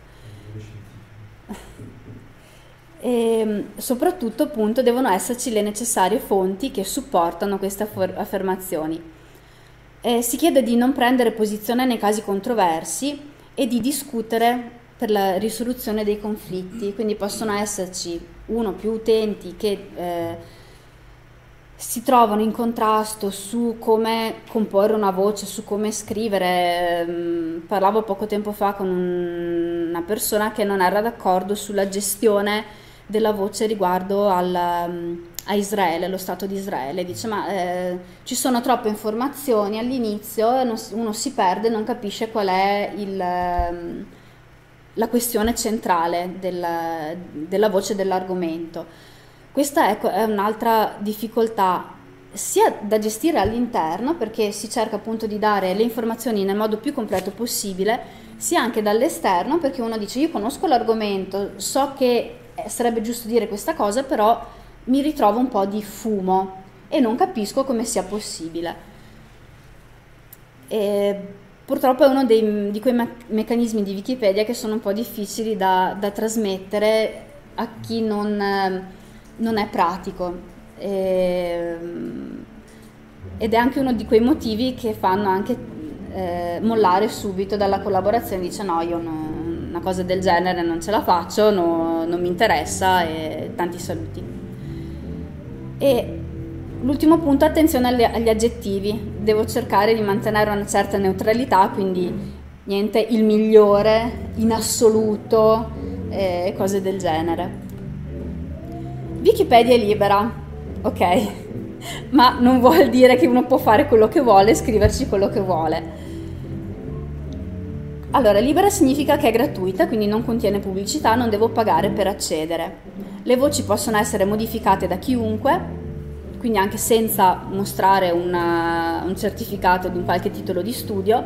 E soprattutto appunto devono esserci le necessarie fonti che supportano queste affermazioni. Si chiede di non prendere posizione nei casi controversi e di discutere per la risoluzione dei conflitti, quindi possono esserci uno o più utenti che si trovano in contrasto su come comporre una voce, su come scrivere. Parlavo poco tempo fa con una persona che non era d'accordo sulla gestione della voce riguardo a Israele, allo Stato di Israele. Dice ma ci sono troppe informazioni all'inizio, uno si perde, non capisce qual è la questione centrale della voce dell'argomento. Questa è un'altra difficoltà sia da gestire all'interno, perché si cerca appunto di dare le informazioni nel modo più completo possibile, sia anche dall'esterno, perché uno dice io conosco l'argomento, so che sarebbe giusto dire questa cosa, però mi ritrovo un po' di fumo e non capisco come sia possibile. E purtroppo è uno di quei meccanismi di Wikipedia che sono un po' difficili da trasmettere a chi non è pratico, ed è anche uno di quei motivi che fanno anche mollare subito dalla collaborazione, dice no, io una cosa del genere non ce la faccio, non mi interessa e tanti saluti. E l'ultimo punto, attenzione agli aggettivi, devo cercare di mantenere una certa neutralità, quindi niente il migliore, in assoluto, cose del genere. Wikipedia è libera, ok, ma non vuol dire che uno può fare quello che vuole, scriverci quello che vuole. Allora, libera significa che è gratuita, quindi non contiene pubblicità, non devo pagare per accedere. Le voci possono essere modificate da chiunque, quindi anche senza mostrare un certificato di un qualche titolo di studio.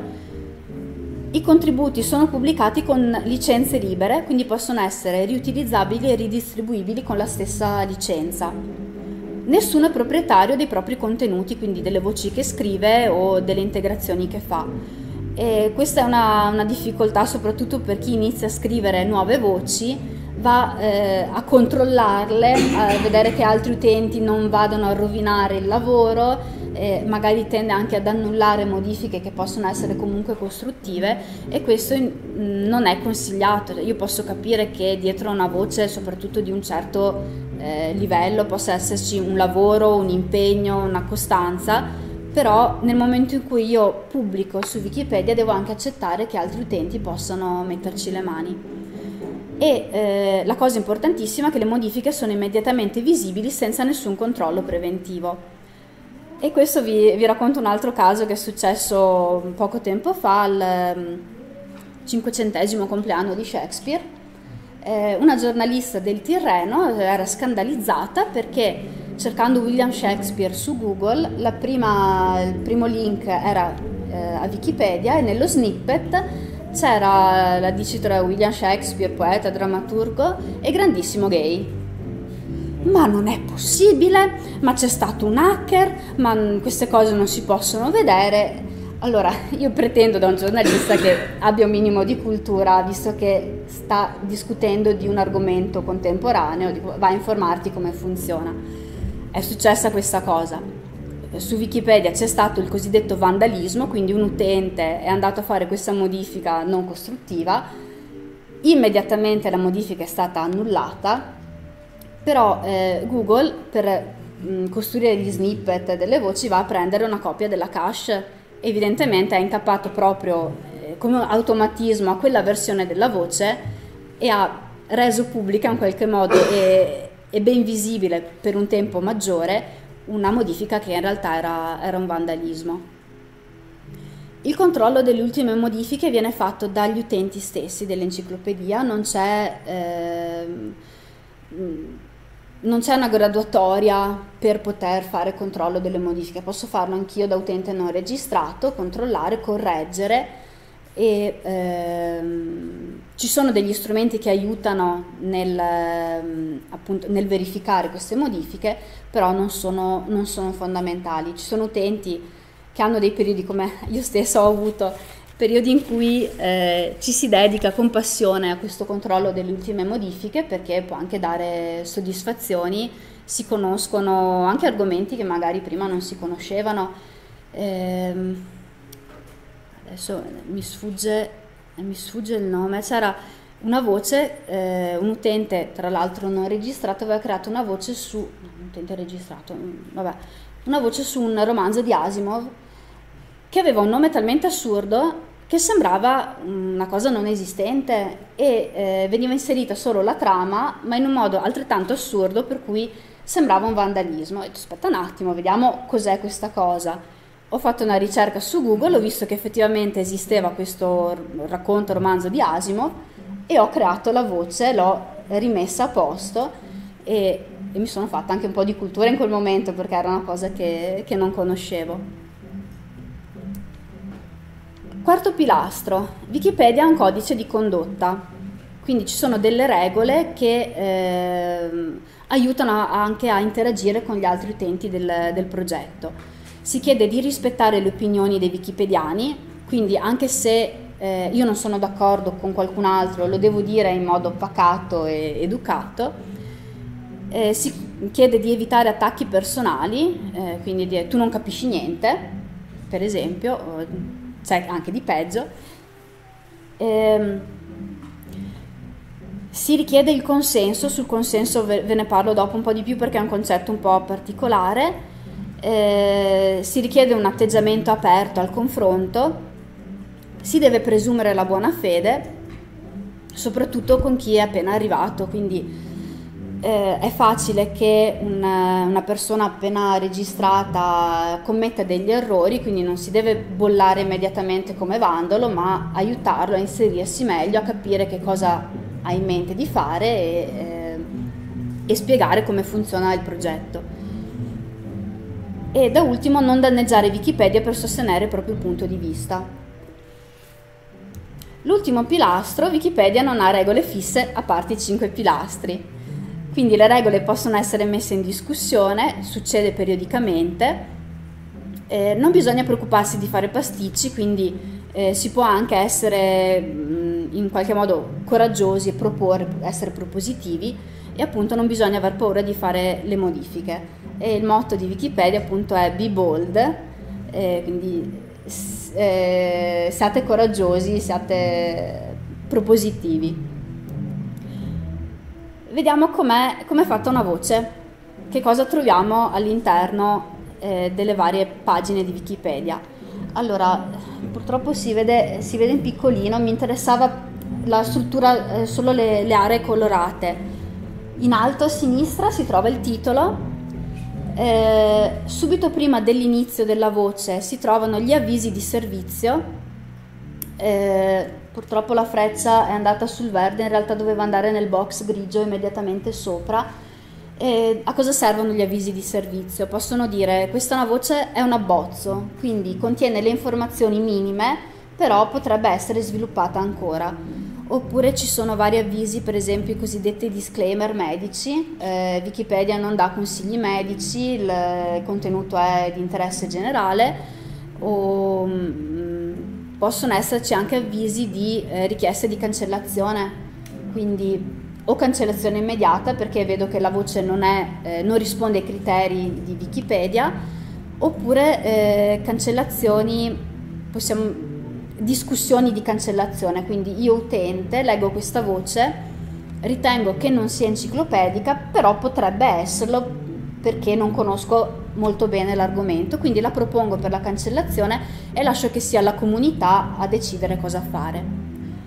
I contributi sono pubblicati con licenze libere, quindi possono essere riutilizzabili e ridistribuibili con la stessa licenza. Nessuno è proprietario dei propri contenuti, quindi delle voci che scrive o delle integrazioni che fa. E questa è una difficoltà soprattutto per chi inizia a scrivere nuove voci, va a controllarle, a vedere che altri utenti non vadano a rovinare il lavoro, magari tende anche ad annullare modifiche che possono essere comunque costruttive, e questo non è consigliato. Io posso capire che dietro una voce, soprattutto di un certo livello, possa esserci un lavoro, un impegno, una costanza, però nel momento in cui io pubblico su Wikipedia devo anche accettare che altri utenti possano metterci le mani. E la cosa importantissima è che le modifiche sono immediatamente visibili senza nessun controllo preventivo. E questo vi racconto un altro caso che è successo poco tempo fa, al 500° compleanno di Shakespeare. Una giornalista del Tirreno era scandalizzata perché, cercando William Shakespeare su Google, il primo link era a Wikipedia, e nello snippet c'era la dicitura William Shakespeare, poeta, drammaturgo e grandissimo gay. Ma non è possibile, ma c'è stato un hacker, ma queste cose non si possono vedere. Allora, io pretendo da un giornalista che abbia un minimo di cultura, visto che sta discutendo di un argomento contemporaneo, va a informarti come funziona. È successa questa cosa. Su Wikipedia c'è stato il cosiddetto vandalismo, quindi un utente è andato a fare questa modifica non costruttiva, immediatamente la modifica è stata annullata, però Google per costruire gli snippet delle voci va a prendere una copia della cache. Evidentemente ha incappato proprio come automatismo a quella versione della voce e ha reso pubblica in qualche modo e ben visibile per un tempo maggiore una modifica che in realtà era un vandalismo. Il controllo delle ultime modifiche viene fatto dagli utenti stessi dell'enciclopedia, non c'è una graduatoria per poter fare controllo delle modifiche. Posso farlo anch'io da utente non registrato, controllare, correggere, e ci sono degli strumenti che aiutano appunto, nel verificare queste modifiche, però non sono fondamentali. Ci sono utenti che hanno dei periodi, come io stessa ho avuto, periodi in cui ci si dedica con passione a questo controllo delle ultime modifiche, perché può anche dare soddisfazioni, si conoscono anche argomenti che magari prima non si conoscevano. Adesso mi sfugge il nome. C'era una voce, un utente tra l'altro non registrato aveva creato una voce su un romanzo di Asimov che aveva un nome talmente assurdo che sembrava una cosa non esistente, e veniva inserita solo la trama, ma in un modo altrettanto assurdo per cui sembrava un vandalismo. Ho detto, aspetta un attimo, vediamo cos'è questa cosa. Ho fatto una ricerca su Google, ho visto che effettivamente esisteva questo romanzo di Asimov e ho creato la voce, l'ho rimessa a posto e mi sono fatta anche un po' di cultura in quel momento, perché era una cosa che non conoscevo. Quarto pilastro, Wikipedia ha un codice di condotta, quindi ci sono delle regole che aiutano anche a interagire con gli altri utenti del progetto. Si chiede di rispettare le opinioni dei wikipediani, quindi anche se io non sono d'accordo con qualcun altro, lo devo dire in modo pacato e educato. Si chiede di evitare attacchi personali, quindi tu non capisci niente, per esempio, c'è anche di peggio. Si richiede il consenso, sul consenso ve ne parlo dopo un po' di più perché è un concetto un po' particolare. Si richiede un atteggiamento aperto al confronto, si deve presumere la buona fede, soprattutto con chi è appena arrivato, quindi è facile che una persona appena registrata commetta degli errori, quindi non si deve bollare immediatamente come vandalo, ma aiutarlo a inserirsi meglio, a capire che cosa ha in mente di fare e spiegare come funziona il progetto. E da ultimo, non danneggiare Wikipedia per sostenere il proprio punto di vista. L'ultimo pilastro: Wikipedia non ha regole fisse a parte i 5 pilastri. Quindi le regole possono essere messe in discussione, succede periodicamente, non bisogna preoccuparsi di fare pasticci, quindi si può anche essere in qualche modo coraggiosi e proporre, essere propositivi, e appunto non bisogna aver paura di fare le modifiche. E il motto di Wikipedia appunto è Be Bold, quindi siate coraggiosi, siate propositivi. Vediamo com'è fatta una voce, che cosa troviamo all'interno delle varie pagine di Wikipedia. Allora, purtroppo si vede in piccolino, mi interessava la struttura, solo le aree colorate. In alto a sinistra si trova il titolo, subito prima dell'inizio della voce si trovano gli avvisi di servizio. Purtroppo la freccia è andata sul verde, in realtà doveva andare nel box grigio immediatamente sopra. A cosa servono gli avvisi di servizio? Possono dire: questa è una voce, è un abbozzo, quindi contiene le informazioni minime, però potrebbe essere sviluppata ancora. Oppure ci sono vari avvisi, per esempio i cosiddetti disclaimer medici. Wikipedia non dà consigli medici, il contenuto è di interesse generale, o possono esserci anche avvisi di richieste di cancellazione, quindi o cancellazione immediata perché vedo che la voce non risponde ai criteri di Wikipedia, oppure cancellazioni, discussioni di cancellazione, quindi io utente leggo questa voce, ritengo che non sia enciclopedica, però potrebbe esserlo perché non conosco molto bene l'argomento, quindi la propongo per la cancellazione e lascio che sia la comunità a decidere cosa fare.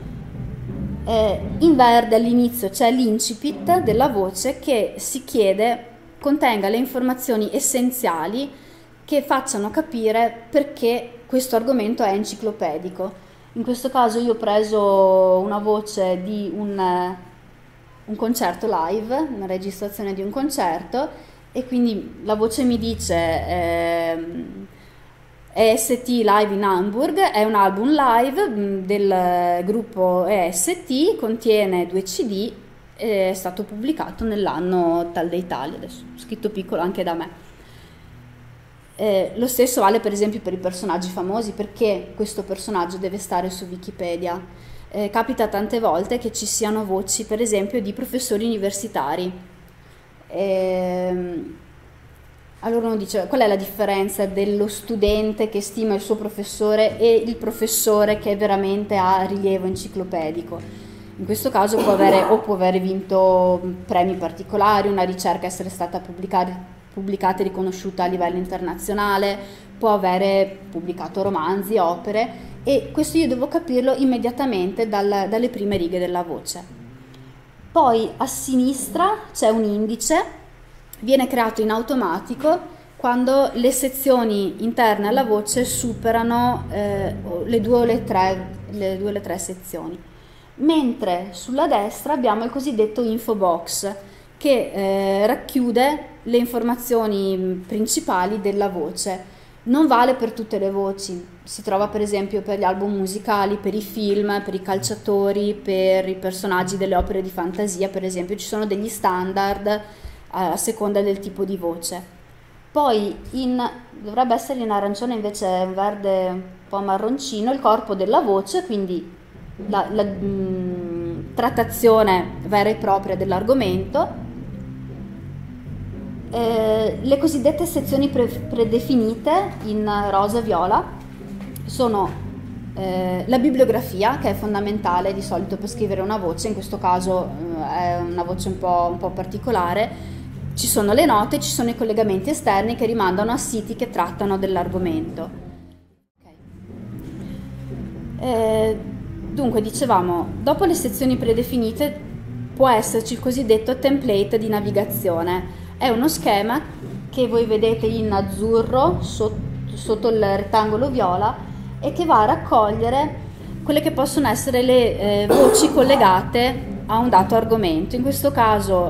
In verde all'inizio c'è l'incipit della voce che si chiede contenga le informazioni essenziali che facciano capire perché questo argomento è enciclopedico. In questo caso io ho preso una voce di un concerto live, una registrazione di un concerto, e quindi la voce mi dice EST Live in Hamburg, è un album live del gruppo EST, contiene 2 CD, è stato pubblicato nell'anno tal dei tali, adesso scritto piccolo anche da me. Lo stesso vale per esempio per i personaggi famosi. Perché questo personaggio deve stare su Wikipedia? Capita tante volte che ci siano voci per esempio di professori universitari. Allora uno dice: qual è la differenza dello studente che stima il suo professore e il professore che veramente ha rilievo enciclopedico? In questo caso può aver vinto premi particolari, una ricerca essere stata pubblicata e riconosciuta a livello internazionale, può avere pubblicato romanzi, opere, e questo io devo capirlo immediatamente dalle prime righe della voce. Poi a sinistra c'è un indice, viene creato in automatico quando le sezioni interne alla voce superano le 2 o le 3 sezioni. Mentre sulla destra abbiamo il cosiddetto info box che racchiude le informazioni principali della voce. Non vale per tutte le voci, si trova per esempio per gli album musicali, per i film, per i calciatori, per i personaggi delle opere di fantasia, per esempio ci sono degli standard a seconda del tipo di voce. Poi dovrebbe essere in arancione, invece è un verde un po' marroncino, il corpo della voce, quindi la trattazione vera e propria dell'argomento. Le cosiddette sezioni predefinite in rosa e viola sono la bibliografia, che è fondamentale di solito per scrivere una voce, in questo caso è una voce un po' particolare. Ci sono le note, ci sono i collegamenti esterni che rimandano a siti che trattano dell'argomento. Dunque, dicevamo, dopo le sezioni predefinite può esserci il cosiddetto template di navigazione. È uno schema che voi vedete in azzurro sotto il rettangolo viola e che va a raccogliere quelle che possono essere le voci collegate a un dato argomento. In questo caso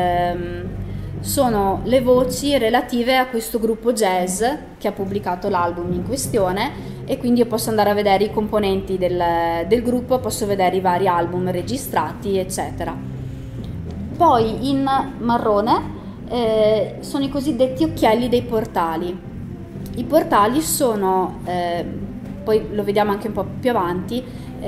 sono le voci relative a questo gruppo jazz che ha pubblicato l'album in questione, e quindi io posso andare a vedere i componenti del gruppo, posso vedere i vari album registrati, eccetera. Poi in marrone sono i cosiddetti occhielli dei portali. I portali sono, poi lo vediamo anche un po' più avanti,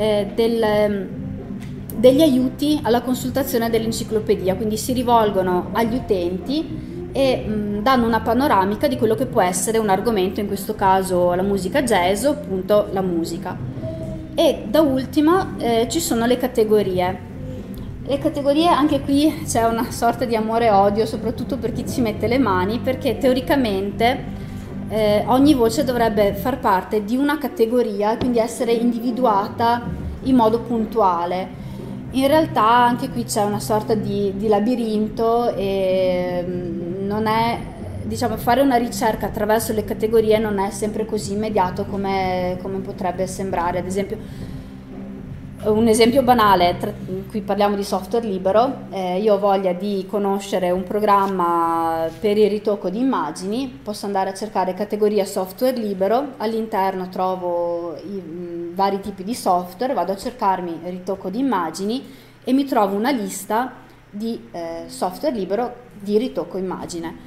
degli aiuti alla consultazione dell'enciclopedia, quindi si rivolgono agli utenti e danno una panoramica di quello che può essere un argomento, in questo caso la musica jazz o appunto la musica. E da ultima ci sono le categorie. Le categorie, anche qui c'è una sorta di amore e odio, soprattutto per chi ci mette le mani, perché teoricamente ogni voce dovrebbe far parte di una categoria, quindi essere individuata in modo puntuale. In realtà anche qui c'è una sorta di labirinto e non è, diciamo, fare una ricerca attraverso le categorie non è sempre così immediato come potrebbe sembrare. Ad esempio, un esempio banale, qui parliamo di software libero, io ho voglia di conoscere un programma per il ritocco di immagini, posso andare a cercare categoria software libero, all'interno trovo i vari tipi di software, vado a cercarmi ritocco di immagini e mi trovo una lista di software libero di ritocco immagine.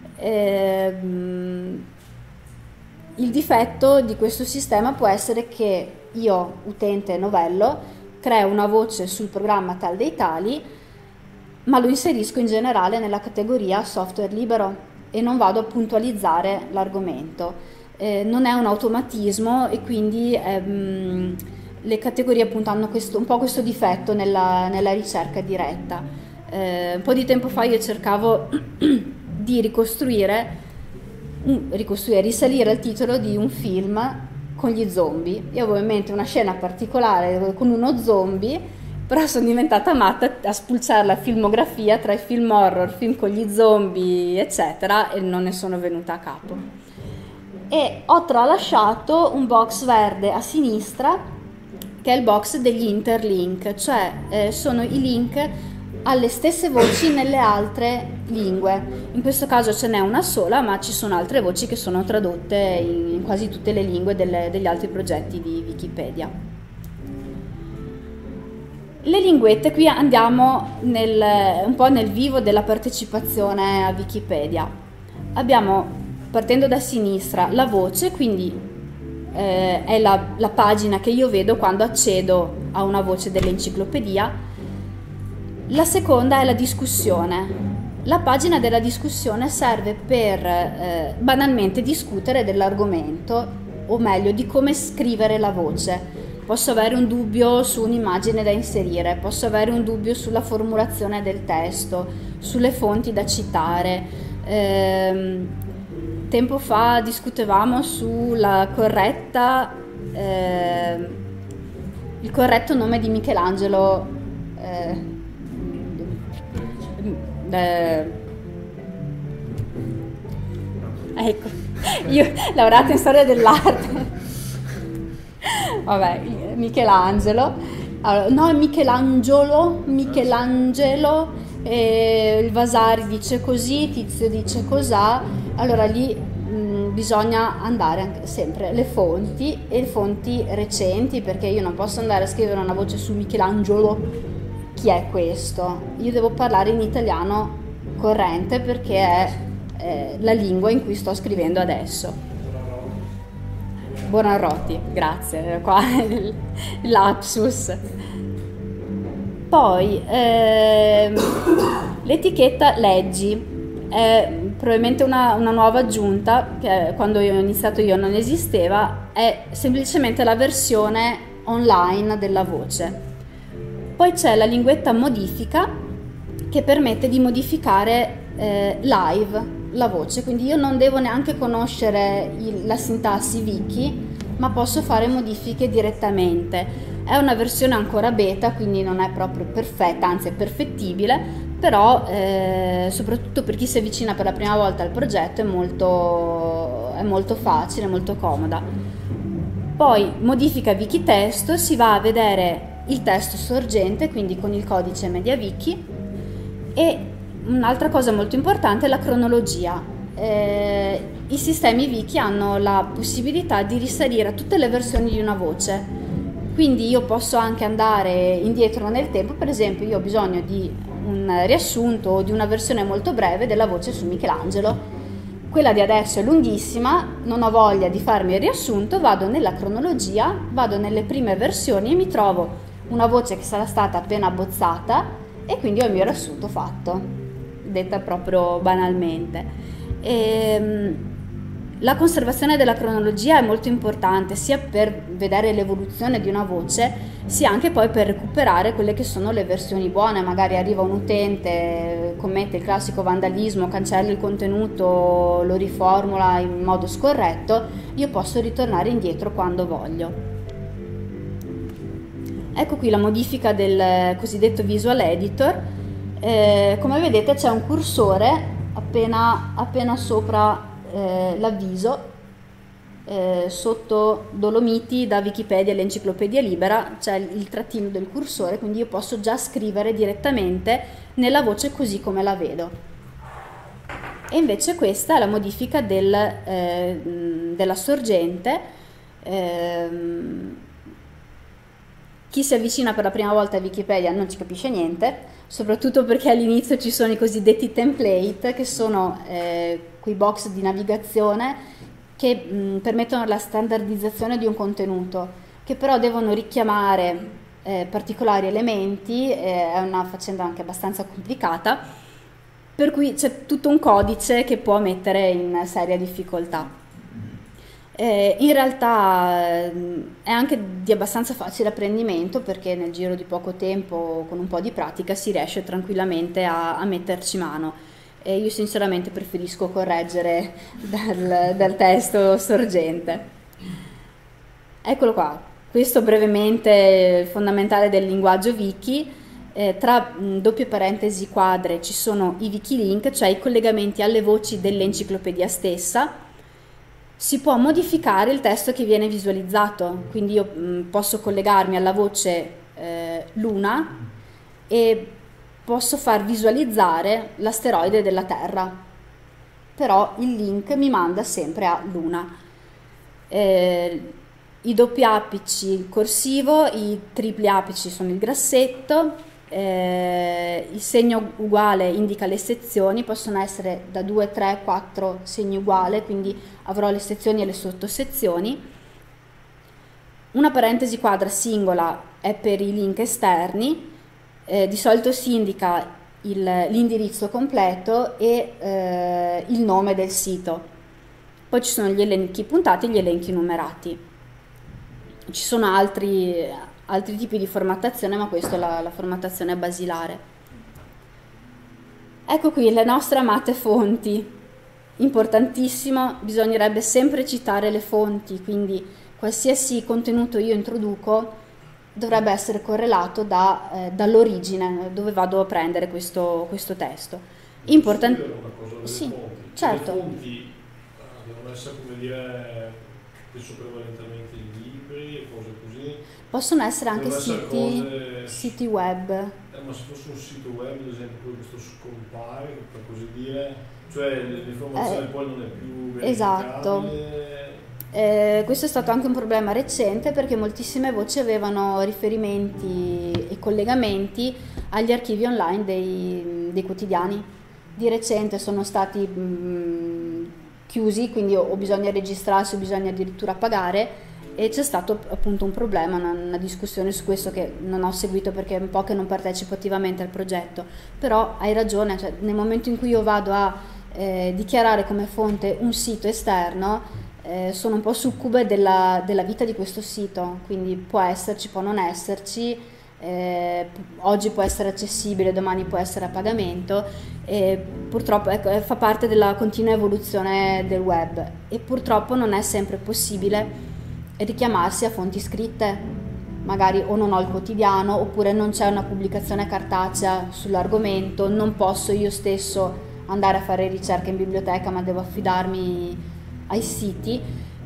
Il difetto di questo sistema può essere che io, utente novello, creo una voce sul programma tal dei tali, ma lo inserisco in generale nella categoria software libero e non vado a puntualizzare l'argomento. Non è un automatismo e quindi le categorie appunto hanno un po' questo difetto nella ricerca diretta. Un po' di tempo fa io cercavo di risalire al titolo di un film con gli zombie. Io avevo in mente una scena particolare con uno zombie, però sono diventata matta a spulciare la filmografia tra i film horror, film con gli zombie, eccetera, e non ne sono venuta a capo. E ho tralasciato un box verde a sinistra, che è il box degli interlink, cioè sono i link alle stesse voci nelle altre lingue. In questo caso ce n'è una sola, ma ci sono altre voci che sono tradotte in quasi tutte le lingue degli altri progetti di Wikipedia. Le linguette, qui andiamo un po' nel vivo della partecipazione a Wikipedia. Abbiamo, partendo da sinistra, la voce, quindi è la pagina che io vedo quando accedo a una voce dell'enciclopedia. La seconda è la discussione. La pagina della discussione serve per banalmente discutere dell'argomento, o meglio di come scrivere la voce. Posso avere un dubbio su un'immagine da inserire, posso avere un dubbio sulla formulazione del testo, sulle fonti da citare. Tempo fa discutevamo sulla il corretto nome di Michelangelo. Ecco, io laureata in storia dell'arte. Vabbè, Michelangelo. Allora, no, è Michelangelo, il Vasari dice così, Tizio dice cos'ha. Allora lì bisogna andare sempre le fonti e fonti recenti, perché io non posso andare a scrivere una voce su Michelangelo. Chi è questo? Io devo parlare in italiano corrente perché è la lingua in cui sto scrivendo adesso. Buonarroti, grazie, qua il lapsus. Poi l'etichetta leggi è probabilmente una nuova aggiunta che quando ho iniziato io non esisteva, è semplicemente la versione online della voce. Poi c'è la linguetta modifica che permette di modificare live la voce, quindi io non devo neanche conoscere la sintassi wiki, ma posso fare modifiche direttamente. È una versione ancora beta, quindi non è proprio perfetta, anzi è perfettibile, però soprattutto per chi si avvicina per la prima volta al progetto è molto facile, molto comoda. Poi modifica wiki testo, si va a vedere il testo sorgente, quindi con il codice MediaWiki, e un'altra cosa molto importante è la cronologia. I sistemi wiki hanno la possibilità di risalire a tutte le versioni di una voce, quindi io posso anche andare indietro nel tempo. Per esempio, io ho bisogno di un riassunto o di una versione molto breve della voce su Michelangelo. Quella di adesso è lunghissima, non ho voglia di farmi il riassunto, vado nella cronologia, vado nelle prime versioni e mi trovo una voce che sarà stata appena abbozzata e quindi ho il mio riassunto fatto, detta proprio banalmente. La conservazione della cronologia è molto importante sia per vedere l'evoluzione di una voce, sia anche poi per recuperare quelle che sono le versioni buone. Magari arriva un utente, commette il classico vandalismo, cancella il contenuto, lo riformula in modo scorretto, io posso ritornare indietro quando voglio. Ecco qui la modifica del cosiddetto visual editor. Come vedete c'è un cursore appena sopra l'avviso, sotto Dolomiti da Wikipedia all'Enciclopedia Libera c'è il trattino del cursore, quindi io posso già scrivere direttamente nella voce così come la vedo. E invece questa è la modifica della sorgente. Chi si avvicina per la prima volta a Wikipedia non ci capisce niente, soprattutto perché all'inizio ci sono i cosiddetti template, che sono quei box di navigazione che permettono la standardizzazione di un contenuto, che però devono richiamare particolari elementi. È una faccenda anche abbastanza complicata, per cui c'è tutto un codice che può mettere in seria difficoltà. In realtà è anche di abbastanza facile apprendimento, perché nel giro di poco tempo, con un po' di pratica, si riesce tranquillamente a metterci mano. E io sinceramente preferisco correggere dal testo sorgente. Eccolo qua, questo brevemente il fondamentale del linguaggio wiki. Tra doppie parentesi quadre ci sono i wikilink, cioè i collegamenti alle voci dell'enciclopedia stessa. Si può modificare il testo che viene visualizzato, quindi io posso collegarmi alla voce Luna e posso far visualizzare l'asteroide della Terra, però il link mi manda sempre a Luna. I doppi apici il corsivo, i tripli apici sono il grassetto. Il segno uguale indica le sezioni, possono essere da 2, 3, 4 segni uguali, quindi avrò le sezioni e le sottosezioni. Una parentesi quadra singola è per i link esterni, di solito si indica l'indirizzo completo e il nome del sito. Poi ci sono gli elenchi puntati e gli elenchi numerati. Ci sono altri tipi di formattazione, ma questa è la formattazione basilare. Ecco qui le nostre amate fonti. Importantissimo, bisognerebbe sempre citare le fonti, quindi qualsiasi contenuto io introduco dovrebbe essere correlato dall'origine, dove vado a prendere questo testo. Sì, certo. Le fonti devono essere, come dire, penso prevalentemente i libri e cose così. Possono essere anche essere siti web. Ma se fosse un sito web, ad esempio, questo scompare, per così dire, cioè l'informazione poi non è più verificabile. Esatto. Questo è stato anche un problema recente, perché moltissime voci avevano riferimenti e collegamenti agli archivi online dei quotidiani. Di recente sono stati chiusi, quindi o bisogna registrarsi o bisogna addirittura pagare, e c'è stato appunto un problema, una discussione su questo che non ho seguito perché è un po' che non partecipo attivamente al progetto. Però hai ragione, cioè, nel momento in cui io vado a dichiarare come fonte un sito esterno, sono un po' succube della vita di questo sito, quindi può esserci, può non esserci, oggi può essere accessibile, domani può essere a pagamento, purtroppo ecco, fa parte della continua evoluzione del web e purtroppo non è sempre possibile richiamarsi a fonti scritte, magari o non ho il quotidiano oppure non c'è una pubblicazione cartacea sull'argomento, non posso io stesso andare a fare ricerche in biblioteca ma devo affidarmi ai siti.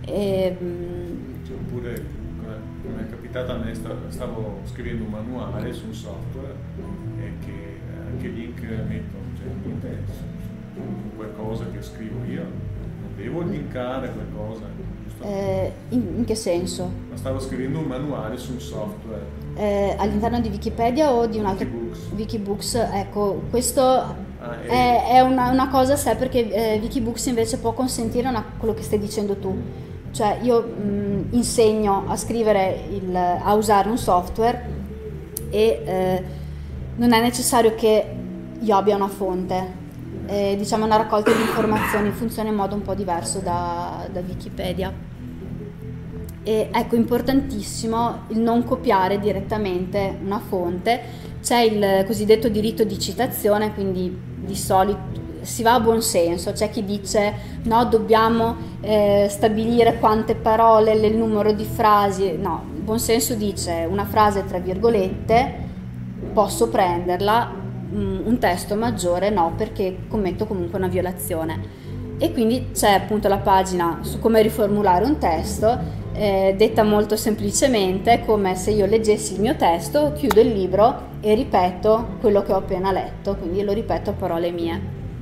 Oppure, come è capitato a me, stavo scrivendo un manuale su un software e che anche link metto, cioè niente, qualcosa che scrivo io, non devo linkare qualcosa, giusto? In che senso? Ma stavo scrivendo un manuale su un software. All'interno di Wikipedia o di un altro? Wikibooks, ecco, questo è una cosa a sé perché Wikibooks invece può consentire quello che stai dicendo tu, cioè io insegno a scrivere, a usare un software e non è necessario che io abbia una fonte, diciamo una raccolta di informazioni, funziona in modo un po' diverso da Wikipedia. E ecco, importantissimo il non copiare direttamente una fonte. C'è il cosiddetto diritto di citazione, quindi di solito si va a buon senso, c'è chi dice no, dobbiamo stabilire quante parole, il numero di frasi, no, il buon senso dice una frase tra virgolette, posso prenderla, un testo maggiore no, perché commetto comunque una violazione. E quindi c'è appunto la pagina su come riformulare un testo, detta molto semplicemente come se io leggessi il mio testo, chiudo il libro e ripeto quello che ho appena letto, quindi lo ripeto a parole mie.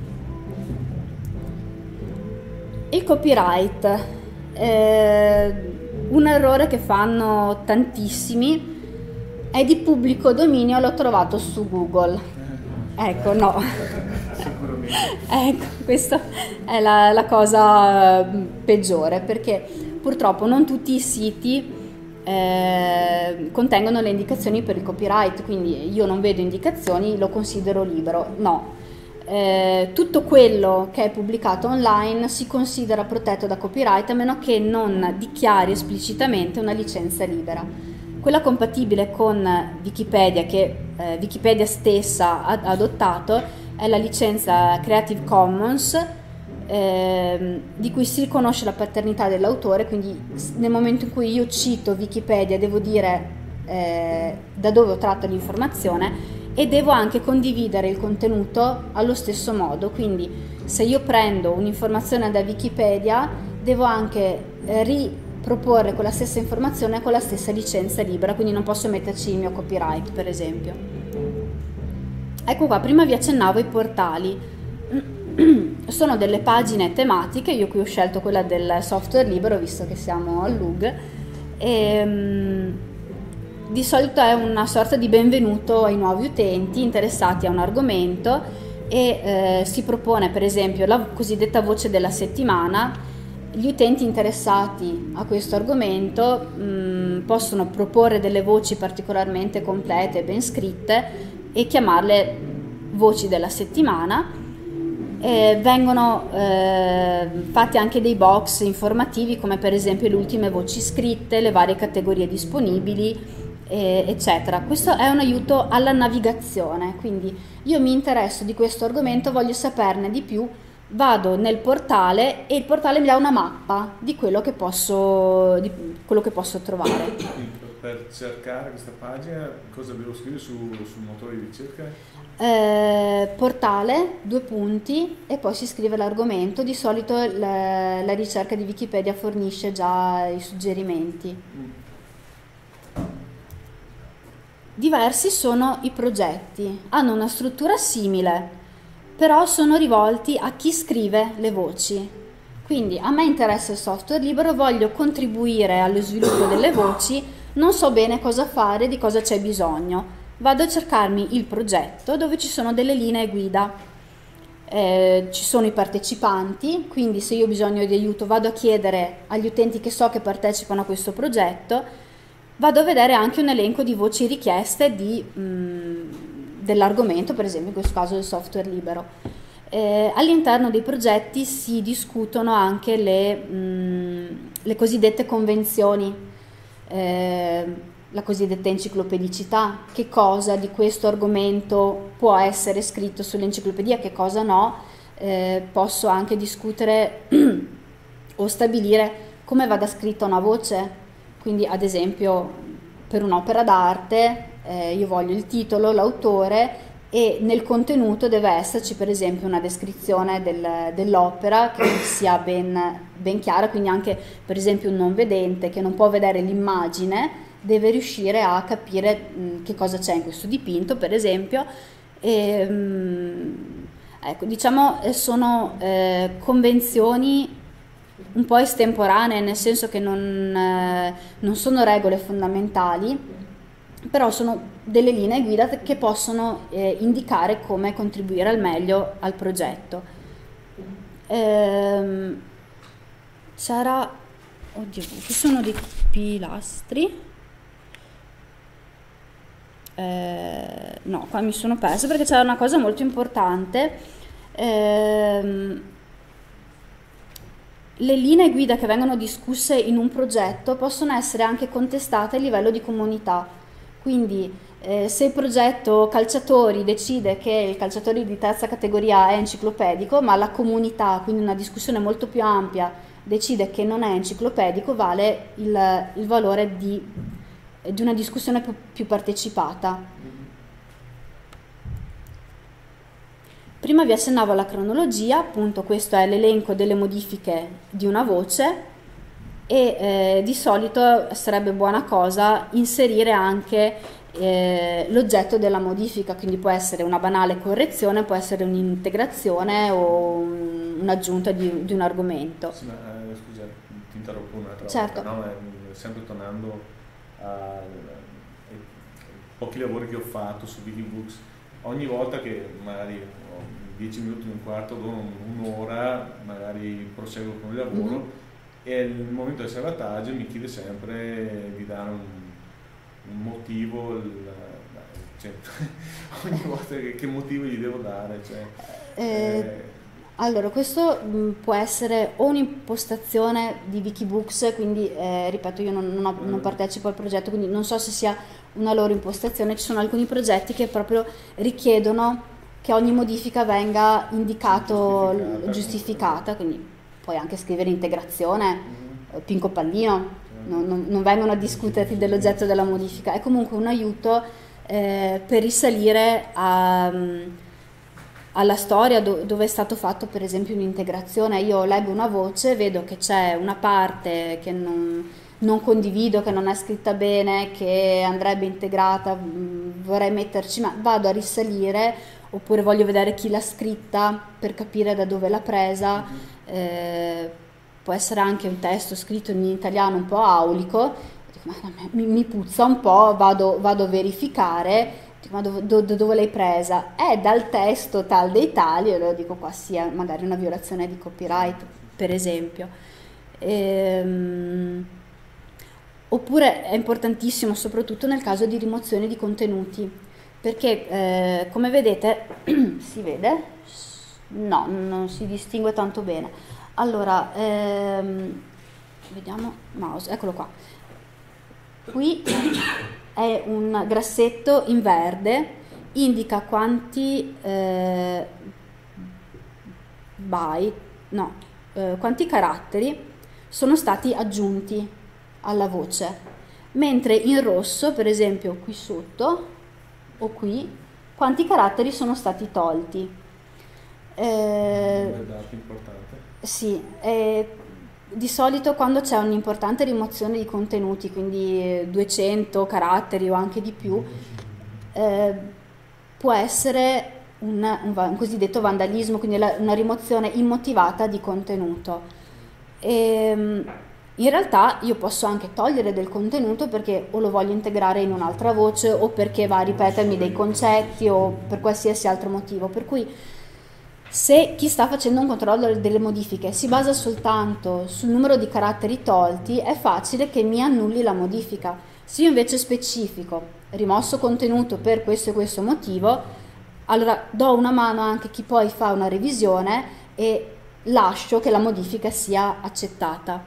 Il copyright, un errore che fanno tantissimi, è di pubblico dominio, l'ho trovato su Google. Ecco, no. Ecco, questa è la cosa peggiore, perché purtroppo non tutti i siti contengono le indicazioni per il copyright, quindi io non vedo indicazioni, lo considero libero. No, tutto quello che è pubblicato online si considera protetto da copyright a meno che non dichiari esplicitamente una licenza libera. Quella compatibile con Wikipedia, che Wikipedia stessa ha adottato, è la licenza Creative Commons, di cui si riconosce la paternità dell'autore, quindi nel momento in cui io cito Wikipedia devo dire da dove ho tratto l'informazione e devo anche condividere il contenuto allo stesso modo, quindi se io prendo un'informazione da Wikipedia devo anche riproporre quella stessa informazione con la stessa licenza libera, quindi non posso metterci il mio copyright, per esempio. Ecco qua, prima vi accennavo i portali. Sono delle pagine tematiche, io qui ho scelto quella del software libero visto che siamo al LUG, e di solito è una sorta di benvenuto ai nuovi utenti interessati a un argomento e si propone per esempio la cosiddetta voce della settimana. Gli utenti interessati a questo argomento possono proporre delle voci particolarmente complete e ben scritte e chiamarle voci della settimana. Vengono fatti anche dei box informativi come per esempio le ultime voci scritte, le varie categorie disponibili, eccetera. Questo è un aiuto alla navigazione, quindi io mi interesso di questo argomento, voglio saperne di più, vado nel portale e il portale mi dà una mappa di quello che posso trovare. Per cercare questa pagina cosa devo scrivere sul motore di ricerca? Portale, 2 punti e poi si scrive l'argomento. Di solito la ricerca di Wikipedia fornisce già i suggerimenti. Diversi sono i progetti, hanno una struttura simile, però sono rivolti a chi scrive le voci. Quindi a me interessa il software libero, voglio contribuire allo sviluppo delle voci, non so bene cosa fare, di cosa c'è bisogno. Vado a cercarmi il progetto dove ci sono delle linee guida, ci sono i partecipanti, quindi se io ho bisogno di aiuto vado a chiedere agli utenti che so che partecipano a questo progetto, vado a vedere anche un elenco di voci richieste dell'argomento, per esempio in questo caso del software libero. All'interno dei progetti si discutono anche le cosiddette convenzioni, la cosiddetta enciclopedicità, che cosa di questo argomento può essere scritto sull'enciclopedia, che cosa no. Posso anche discutere o stabilire come vada scritta una voce, quindi ad esempio per un'opera d'arte io voglio il titolo, l'autore, e nel contenuto deve esserci per esempio una descrizione dell'opera che sia ben chiara, quindi anche per esempio un non vedente che non può vedere l'immagine deve riuscire a capire che cosa c'è in questo dipinto, per esempio. Ecco, diciamo sono convenzioni un po' estemporanee, nel senso che non sono regole fondamentali, però sono delle linee guida che possono indicare come contribuire al meglio al progetto. Oddio, ci sono dei pilastri. No, qua mi sono persa perché c'era una cosa molto importante. Le linee guida che vengono discusse in un progetto possono essere anche contestate a livello di comunità. Quindi se il progetto calciatori decide che il calciatore di terza categoria è enciclopedico, ma la comunità, quindi una discussione molto più ampia, decide che non è enciclopedico, vale il valore di una discussione più partecipata. Prima vi accennavo alla cronologia, appunto questo è l'elenco delle modifiche di una voce e di solito sarebbe buona cosa inserire anche l'oggetto della modifica, quindi può essere una banale correzione, può essere un'integrazione o un'aggiunta di un argomento. Sì, ma, scusa, ti interrompo un'altra certo. volta, no? Sempre tornando ai pochi lavori che ho fatto su Wikibooks, ogni volta che magari 10 minuti, un quarto d'ora, un'ora, magari proseguo con il lavoro e il momento del salvataggio mi chiede sempre di dare un motivo, cioè, ogni volta che motivo gli devo dare? Allora, questo può essere o un'impostazione di Wikibooks, quindi ripeto, io non partecipo al progetto, quindi non so se sia una loro impostazione. Ci sono alcuni progetti che proprio richiedono che ogni modifica venga giustificata, quindi puoi anche scrivere integrazione, pinco pallino, non vengono a discuterti dell'oggetto della modifica, è comunque un aiuto per risalire alla storia dove è stato fatto per esempio un'integrazione. Io leggo una voce, vedo che c'è una parte che non condivido, che non è scritta bene, che andrebbe integrata, vorrei metterci, ma vado a risalire, oppure voglio vedere chi l'ha scritta per capire da dove l'ha presa. Può essere anche un testo scritto in italiano un po' aulico, mi puzza un po', vado a verificare, ma dove l'hai presa? È dal testo tal dei tali, e allora dico qua sia magari una violazione di copyright, per esempio. Oppure è importantissimo soprattutto nel caso di rimozione di contenuti, perché come vedete, si vede? No, non si distingue tanto bene. Allora, vediamo, mouse, eccolo qua. Qui è un grassetto in verde, indica quanti quanti caratteri sono stati aggiunti alla voce, mentre in rosso, per esempio qui sotto o qui, quanti caratteri sono stati tolti. Importante. Sì, di solito quando c'è un'importante rimozione di contenuti, quindi 200 caratteri o anche di più, può essere un cosiddetto vandalismo, quindi una rimozione immotivata di contenuto. In realtà io posso anche togliere del contenuto perché o lo voglio integrare in un'altra voce o perché va a ripetermi dei concetti o per qualsiasi altro motivo, per cui se chi sta facendo un controllo delle modifiche si basa soltanto sul numero di caratteri tolti, è facile che mi annulli la modifica. Se io invece specifico, rimosso contenuto per questo e questo motivo, allora do una mano anche a chi poi fa una revisione e lascio che la modifica sia accettata.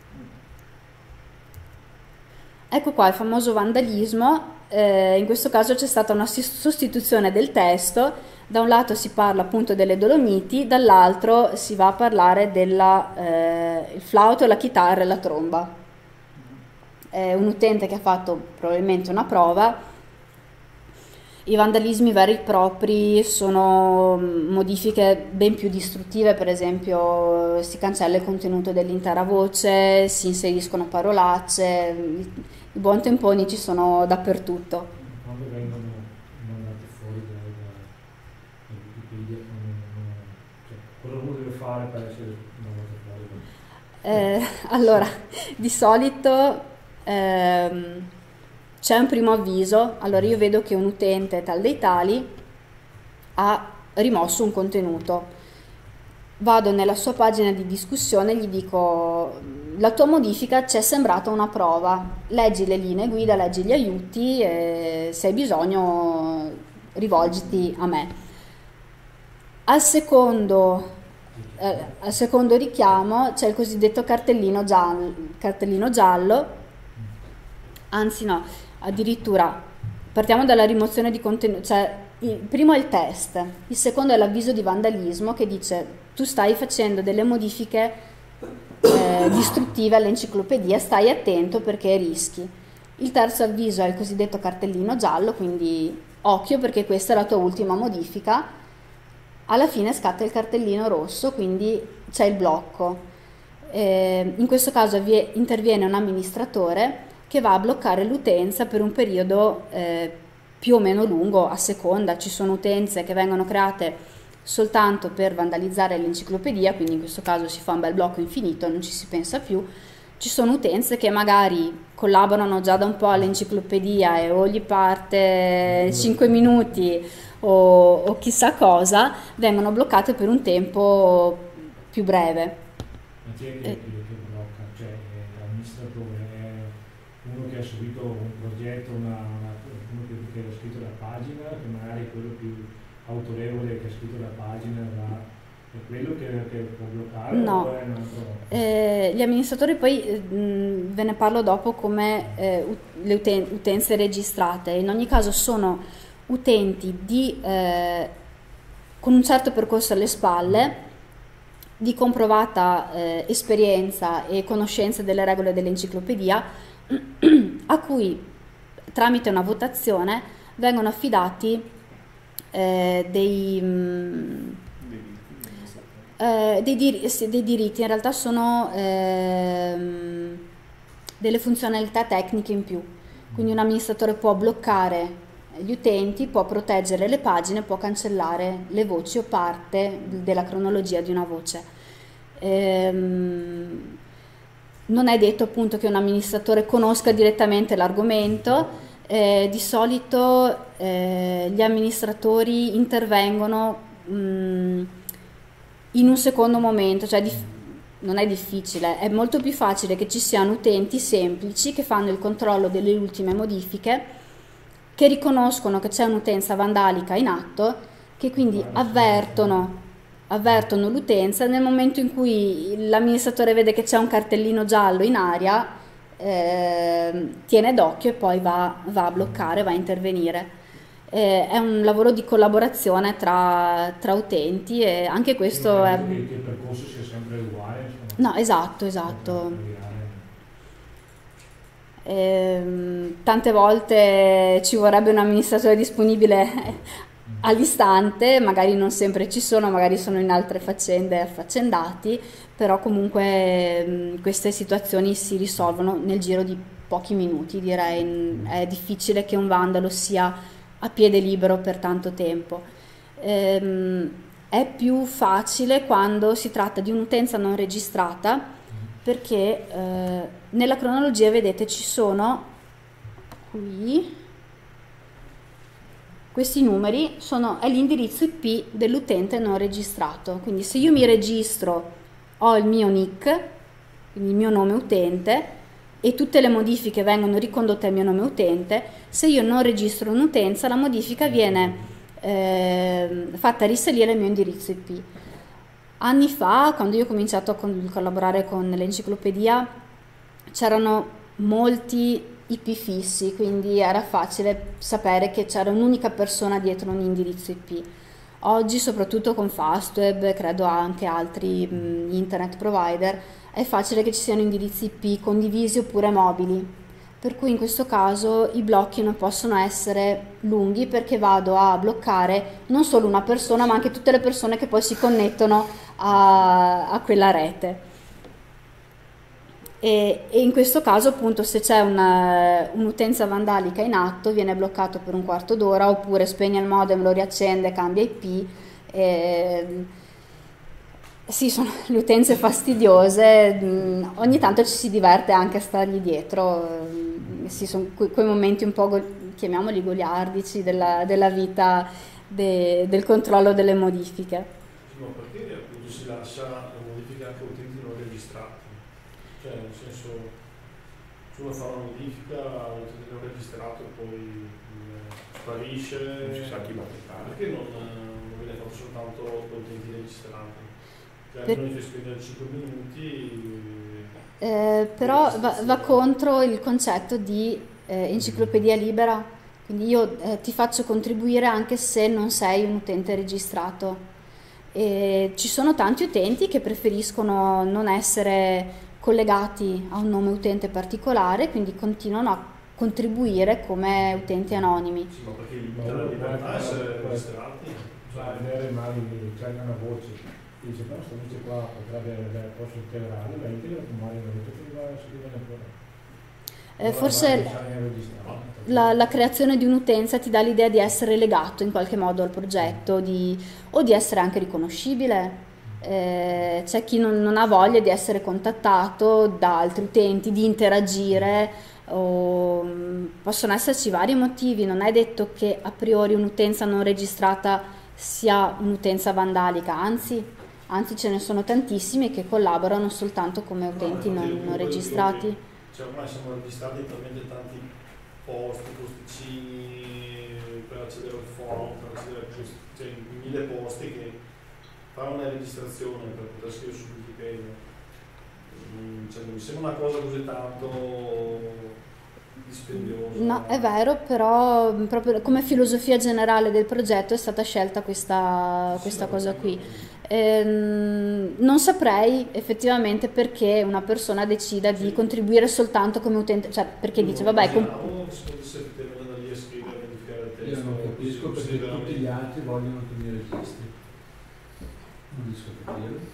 Ecco qua il famoso vandalismo. In questo caso c'è stata una sostituzione del testo, da un lato si parla appunto delle Dolomiti, dall'altro si va a parlare del flauto, la chitarra e la tromba. Un utente che ha fatto probabilmente una prova. I vandalismi veri e propri sono modifiche ben più distruttive, per esempio si cancella il contenuto dell'intera voce, si inseriscono parolacce, i buon temponi ci sono dappertutto. Quando vengono mandati fuori da Wikipedia, cioè, cosa uno deve fare per essere mandato fuori? Allora, di solito c'è un primo avviso. Allora io vedo che un utente tal dei tali ha rimosso un contenuto, vado nella sua pagina di discussione e gli dico: la tua modifica ci è sembrata una prova, leggi le linee guida, leggi gli aiuti e se hai bisogno rivolgiti a me. Al secondo richiamo c'è il cosiddetto cartellino giallo, anzi no, addirittura partiamo dalla rimozione di contenuti, cioè il primo è il test, il secondo è l'avviso di vandalismo che dice: tu stai facendo delle modifiche distruttive all'enciclopedia, stai attento perché rischi. Il terzo avviso è il cosiddetto cartellino giallo, quindi occhio perché questa è la tua ultima modifica. Alla fine scatta il cartellino rosso, quindi c'è il blocco. In questo caso interviene un amministratore che va a bloccare l'utenza per un periodo più o meno lungo, a seconda. Ci sono utenze che vengono create soltanto per vandalizzare l'enciclopedia, quindi in questo caso si fa un bel blocco infinito, non ci si pensa più. Ci sono utenze che magari collaborano già da un po' all'enciclopedia e o gli parte 5 minuti o chissà cosa, vengono bloccate per un tempo più breve. Ma chi è che blocca? Cioè l'amministratore è uno che ha subito un progetto, uno che ha scritto la pagina, che magari è quello più autorevole che ha scritto la pagina, è quello che può bloccare? No, o è un altro? gli amministratori poi ve ne parlo dopo come le utenze registrate. In ogni caso sono utenti con un certo percorso alle spalle, di comprovata esperienza e conoscenza delle regole dell'enciclopedia, a cui tramite una votazione vengono affidati dei diritti. In realtà sono delle funzionalità tecniche in più, quindi un amministratore può bloccare gli utenti, può proteggere le pagine, può cancellare le voci o parte della cronologia di una voce. Non è detto appunto che un amministratore conosca direttamente l'argomento. Di solito gli amministratori intervengono in un secondo momento, cioè non è difficile, è molto più facile che ci siano utenti semplici che fanno il controllo delle ultime modifiche, che riconoscono che c'è un'utenza vandalica in atto, che quindi avvertono l'utenza. Nel momento in cui l'amministratore vede che c'è un cartellino giallo in aria, tiene d'occhio e poi va a bloccare, va a intervenire. È un lavoro di collaborazione tra utenti e anche questo è... Che il percorso sia sempre uguale, insomma. No, esatto. Tante volte ci vorrebbe un amministratore disponibile all'istante, magari non sempre ci sono, magari sono in altre faccende affaccendati, però comunque queste situazioni si risolvono nel giro di pochi minuti, direi. È difficile che un vandalo sia a piede libero per tanto tempo. È più facile quando si tratta di un'utenza non registrata, perché nella cronologia, vedete, ci sono qui questi numeri, è l'indirizzo IP dell'utente non registrato. Quindi se io mi registro, ho il mio nick, quindi il mio nome utente, e tutte le modifiche vengono ricondotte al mio nome utente. Se io non registro un'utenza, la modifica viene fatta risalire al mio indirizzo IP. Anni fa, quando io ho cominciato a collaborare con l'enciclopedia, c'erano molti IP fissi, quindi era facile sapere che c'era un'unica persona dietro un indirizzo IP. Oggi, soprattutto con Fastweb, credo anche altri internet provider, è facile che ci siano indirizzi IP condivisi oppure mobili. Per cui in questo caso i blocchi non possono essere lunghi, perché vado a bloccare non solo una persona ma anche tutte le persone che poi si connettono a quella rete. E in questo caso appunto, se c'è un'utenza vandalica in atto, viene bloccato per un quarto d'ora, oppure spegne il modem, lo riaccende, cambia IP. Sì, sono le utenze fastidiose, ogni tanto ci si diverte anche a stargli dietro, sì, sono quei momenti un po', chiamiamoli goliardici, della vita del controllo delle modifiche. Sì, ma perché appunto si lascia la modifica anche a utenti non registrati? Cioè, nel senso, se uno fa una modifica a un utente non registrato e poi sparisce, non si sa chi l'ha fatto. Perché non viene fatto soltanto con utenti registrati? Non ci spendere 5 minuti. Però va contro il concetto di enciclopedia libera, quindi io ti faccio contribuire anche se non sei un utente registrato. Ci sono tanti utenti che preferiscono non essere collegati a un nome utente particolare, quindi continuano a contribuire come utenti anonimi. Sì, ma perché la libertà è essere registrati? Vedere mali, c'è una voce. Dice, però sta voce qua potrebbe avere posso integrare, la integra con Mario forse la creazione di un'utenza ti dà l'idea di essere legato in qualche modo al progetto, o di essere anche riconoscibile. C'è chi non ha voglia di essere contattato da altri utenti, di interagire, possono esserci vari motivi. Non è detto che a priori un'utenza non registrata sia un'utenza vandalica, anzi ce ne sono tantissimi che collaborano soltanto come utenti non registrati. Cioè, ormai siamo registrati in talmente tanti posticini per accedere al forum, per accedere in 1000 posti, che fare una registrazione per poter scrivere su Wikipedia, cioè, mi sembra una cosa così tanto dispendiosa. No, è vero, però proprio come filosofia generale del progetto è stata scelta questa cosa qui. Non saprei effettivamente perché una persona decida di contribuire soltanto come utente, cioè perché dice vabbè io non capisco perché tutti gli altri vogliono che mi registri, non riesco a capire.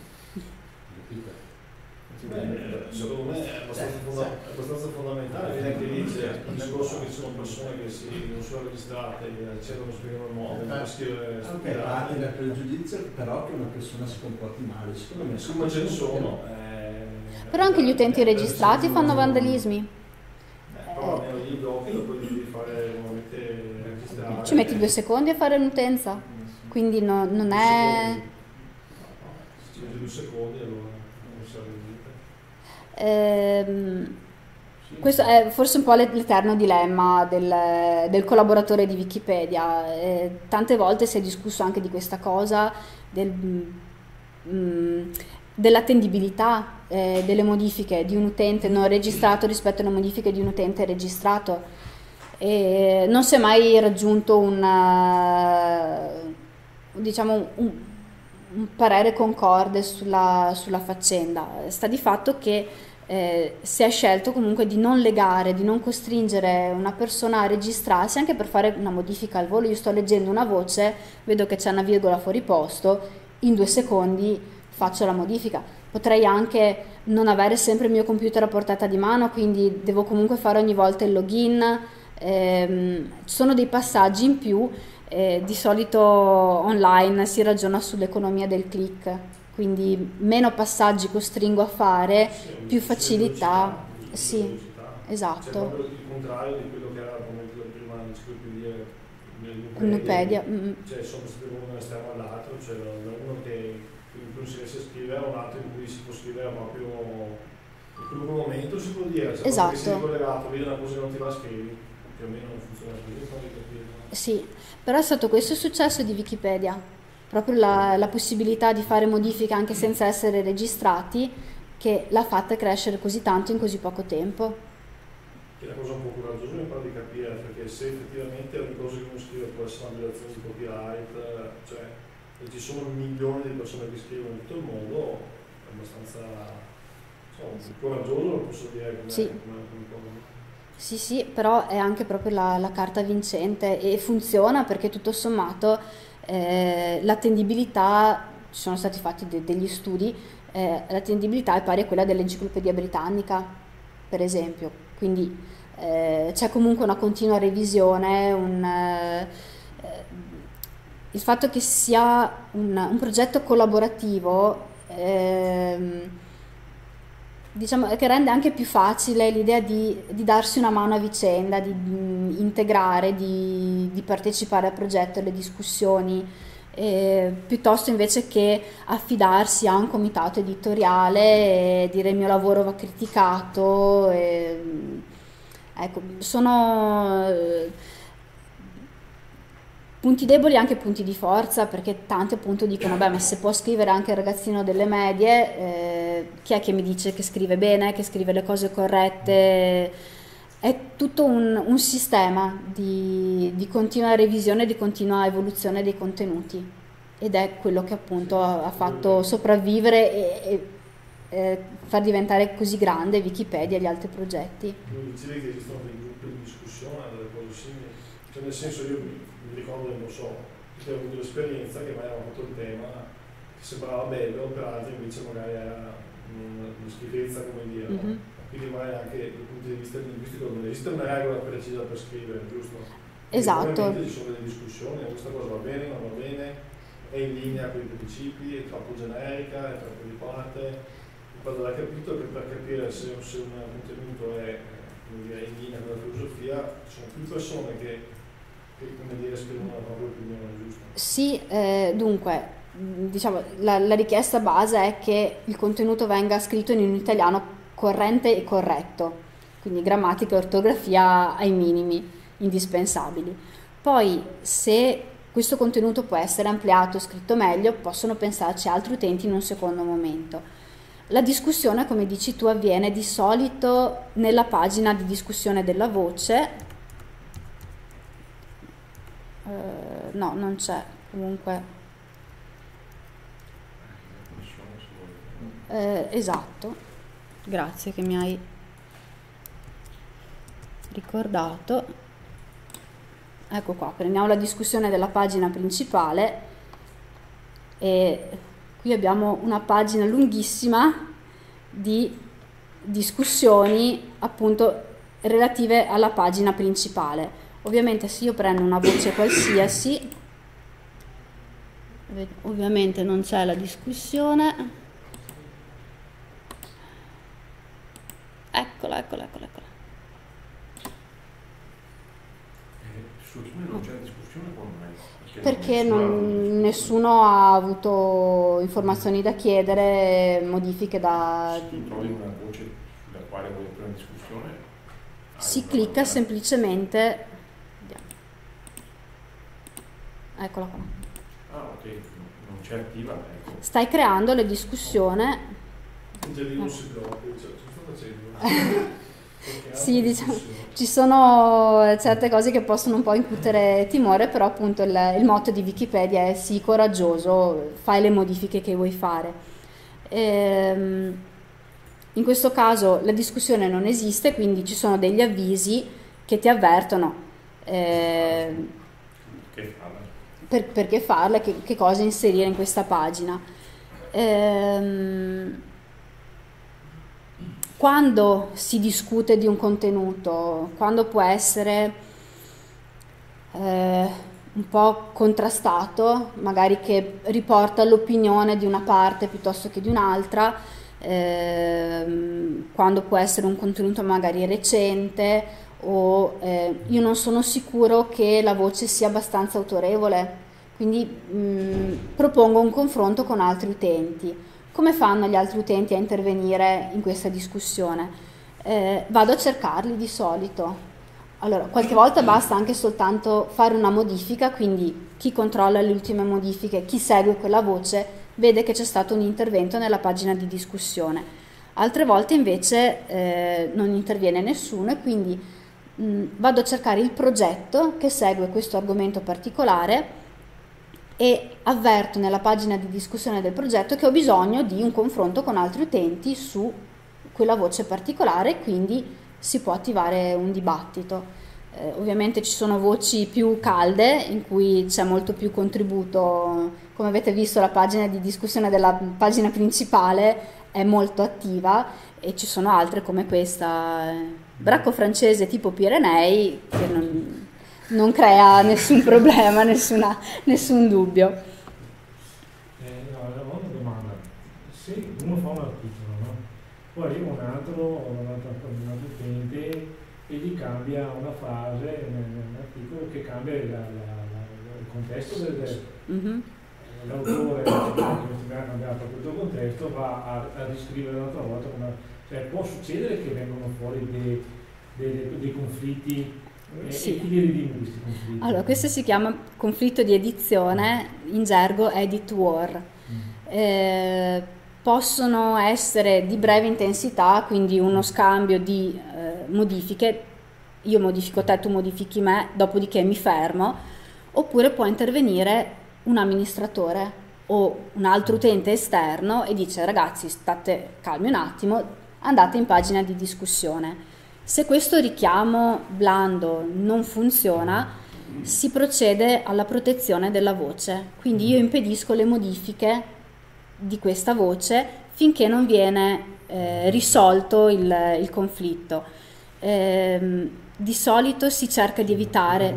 Secondo me è abbastanza fondamentale, viene anche lì c'è il discorso che ci sono persone che non sono registrate, accedono a scrivere un nuovo, a scrivere parte del pregiudizio però che una persona si comporti male, secondo me come ce ne sono. Però anche gli utenti registrati fanno vandalismi. Però almeno gli blocchi lo puoi fare nuovamente registrare. Ci metti 2 secondi a fare un'utenza, quindi non è... Ci metti 2 secondi allora. Questo è forse un po' l'eterno dilemma del collaboratore di Wikipedia. Tante volte si è discusso anche di questa cosa, dell'attendibilità delle modifiche di un utente non registrato rispetto alle modifiche di un utente registrato. Non si è mai raggiunto un parere concorde sulla faccenda. Sta di fatto che si è scelto comunque di non legare, di non costringere una persona a registrarsi anche per fare una modifica al volo. Io sto leggendo una voce, vedo che c'è una virgola fuori posto, in 2 secondi faccio la modifica. Potrei anche non avere sempre il mio computer a portata di mano, quindi devo comunque fare ogni volta il login. Ci sono dei passaggi in più. Di solito online si ragiona sull'economia del click, quindi meno passaggi costringo a fare, più facilità. Sì, esatto. Cioè proprio il contrario di quello che era prima l'Enciclopedia. Cioè sono stati uno da un estremo all'altro, cioè uno che in cui si riesce a scrivere, un altro in cui si può scrivere proprio in quel momento, si può dire, cioè, esatto. che sei collegato, vedi una cosa che non ti va a scrivere. più o meno funziona così, fammi capire. Sì, però è stato questo il successo di Wikipedia, proprio la possibilità di fare modifiche anche senza essere registrati, che l'ha fatta crescere così tanto in così poco tempo. Che è una cosa un po' coraggiosa mi pare di capire, perché se effettivamente ogni cosa che uno scrive può essere una violazione di copyright, cioè e ci sono milioni di persone che scrivono in tutto il mondo, è abbastanza coraggioso, lo posso dire, come, sì. come cosa. Sì, sì, però è anche proprio la carta vincente e funziona perché tutto sommato l'attendibilità, ci sono stati fatti degli studi, l'attendibilità è pari a quella dell'Enciclopedia Britannica, per esempio, quindi c'è comunque una continua revisione, il fatto che sia un progetto collaborativo diciamo che rende anche più facile l'idea di darsi una mano a vicenda, di integrare, di partecipare al progetto, alle discussioni, piuttosto invece che affidarsi a un comitato editoriale e dire il mio lavoro va criticato. Ecco, sono punti deboli e anche punti di forza, perché tanti appunto dicono beh, ma se può scrivere anche il ragazzino delle medie, chi è che mi dice che scrive bene, che scrive le cose corrette? È tutto un sistema di continua revisione, di continua evoluzione dei contenuti, ed è quello che appunto ha fatto sopravvivere e far diventare così grande Wikipedia e gli altri progetti. Non dicevi che esistono dei gruppi di discussione, delle cose simili? Cioè nel senso, io mi ricordo, non so, che ho avuto l'esperienza che magari avevamo fatto il tema che sembrava bello, per altri invece magari era una schifezza, come dire, no? Quindi magari anche dal punto di vista linguistico non esiste una regola precisa per scrivere, giusto? Esatto. Ovviamente ci sono delle discussioni, questa cosa va bene, non va bene, è in linea con i principi, è troppo generica, è troppo di parte. Vado da capito che per capire se un contenuto è in linea con la filosofia, ci sono più persone che come dire, esprimono la propria opinione, giusto? Sì, dunque, diciamo, la richiesta base è che il contenuto venga scritto in un italiano corrente e corretto, quindi grammatica e ortografia ai minimi indispensabili. Poi, se questo contenuto può essere ampliato, scritto meglio, possono pensarci altri utenti in un secondo momento. La discussione, come dici tu, avviene di solito nella pagina di discussione della voce. No, non c'è, comunque. Esatto, grazie che mi hai ricordato. Ecco qua, prendiamo la discussione della pagina principale e qui abbiamo una pagina lunghissima di discussioni appunto relative alla pagina principale. Ovviamente se io prendo una voce qualsiasi, ovviamente non c'è la discussione. Eccola. Non c'è discussione con me. Perché nessuno ha avuto informazioni da chiedere, modifiche da... Se trovi una voce sulla quale vuoi aprire una discussione, si clicca semplicemente... Eccola qua. Ah, ok, non c'è attiva, ecco. Stai creando le discussioni. Angelino si blocca, ce lo sto facendo. Sì, diciamo, ci sono certe cose che possono un po' incutere timore, però appunto il motto di Wikipedia è sii coraggioso, fai le modifiche che vuoi fare. In questo caso la discussione non esiste, quindi ci sono degli avvisi che ti avvertono perché farla, che cosa inserire in questa pagina. Quando si discute di un contenuto, quando può essere un po' contrastato, magari che riporta l'opinione di una parte piuttosto che di un'altra, quando può essere un contenuto magari recente o io non sono sicuro che la voce sia abbastanza autorevole, quindi propongo un confronto con altri utenti. Come fanno gli altri utenti a intervenire in questa discussione? Vado a cercarli di solito. Allora, qualche volta basta anche soltanto fare una modifica, quindi chi controlla le ultime modifiche, chi segue quella voce, vede che c'è stato un intervento nella pagina di discussione. Altre volte invece non interviene nessuno e quindi vado a cercare il progetto che segue questo argomento particolare e avverto nella pagina di discussione del progetto che ho bisogno di un confronto con altri utenti su quella voce particolare, quindi si può attivare un dibattito. Ovviamente ci sono voci più calde in cui c'è molto più contributo, come avete visto la pagina di discussione della pagina principale è molto attiva, e ci sono altre come questa, bracco francese tipo Pirenei, che non crea nessun problema, nessun dubbio. No, ho una domanda. Se uno fa un articolo, no? Poi arriva un altro utente e gli cambia una frase nell'articolo che cambia il contesto l'autore, che ha cambiato proprio il tuo contesto, va a riscrivere un'altra volta. Cioè, può succedere che vengano fuori dei conflitti. Sì. E chi li redime questi conflitti? Allora, questo si chiama conflitto di edizione, in gergo edit war. Possono essere di breve intensità, quindi uno scambio di modifiche, io modifico te, tu modifichi me, dopodiché mi fermo, oppure può intervenire un amministratore o un altro utente esterno e dice: ragazzi, state calmi un attimo, andate in pagina di discussione. Se questo richiamo blando non funziona, si procede alla protezione della voce, quindi io impedisco le modifiche di questa voce finché non viene risolto il conflitto. Di solito si cerca di evitare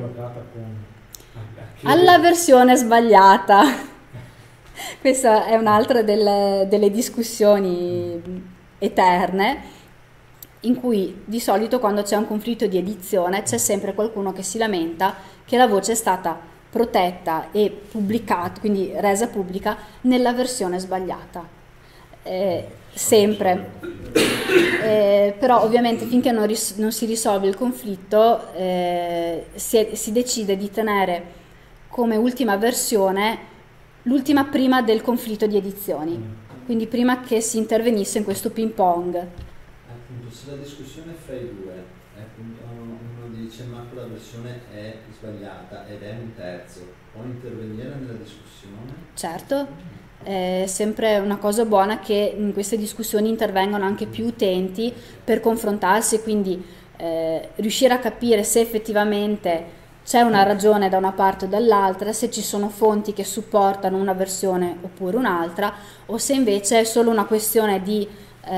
alla versione sbagliata. Questa è un'altra delle discussioni eterne, in cui di solito quando c'è un conflitto di edizione c'è sempre qualcuno che si lamenta che la voce è stata protetta e pubblicata, quindi resa pubblica, nella versione sbagliata. Sempre. Però ovviamente finché non si risolve il conflitto si decide di tenere come ultima versione l'ultima prima del conflitto di edizioni, quindi prima che si intervenisse in questo ping pong. Appunto, se la discussione è fra i due, appunto, uno dice ma quella versione è sbagliata ed è un terzo, può intervenire nella discussione? Certo, è sempre una cosa buona che in queste discussioni intervengano anche più utenti per confrontarsi e quindi riuscire a capire se effettivamente c'è una ragione da una parte o dall'altra, se ci sono fonti che supportano una versione oppure un'altra, o se invece è solo una questione di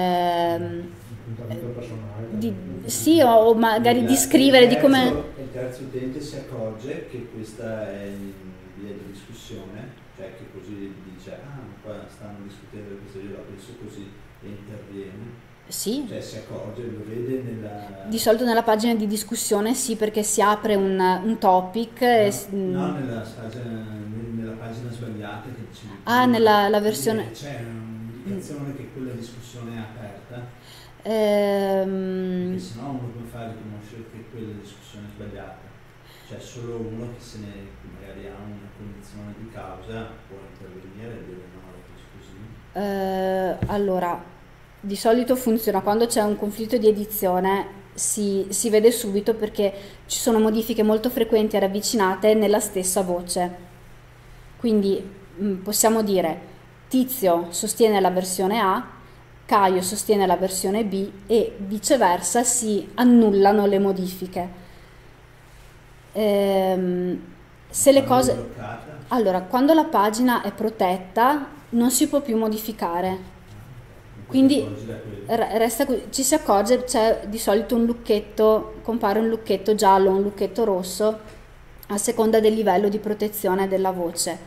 sì, o magari di scrivere di come il terzo utente si accorge che questa è in via di discussione, cioè che così dice qua stanno discutendo di questo, io la penso così, e interviene. Sì. Cioè si accorge, lo vede di solito nella pagina di discussione, sì, perché si apre un topic. No, nella pagina sbagliata che c'è. Nella versione. C'è un'indicazione che quella discussione è aperta. Perché sennò uno come fa a riconoscere che quella discussione è sbagliata? Cioè solo uno che se ne magari ha una condizione di causa può intervenire e dire no, è così. Allora, di solito funziona quando c'è un conflitto di edizione, si vede subito perché ci sono modifiche molto frequenti e ravvicinate nella stessa voce. Quindi possiamo dire Tizio sostiene la versione A, Caio sostiene la versione B e viceversa, si annullano le modifiche. Se le cose... Allora, quando la pagina è protetta non si può più modificare. Quindi ci si accorge, c'è di solito un lucchetto, compare un lucchetto giallo, un lucchetto rosso, a seconda del livello di protezione della voce.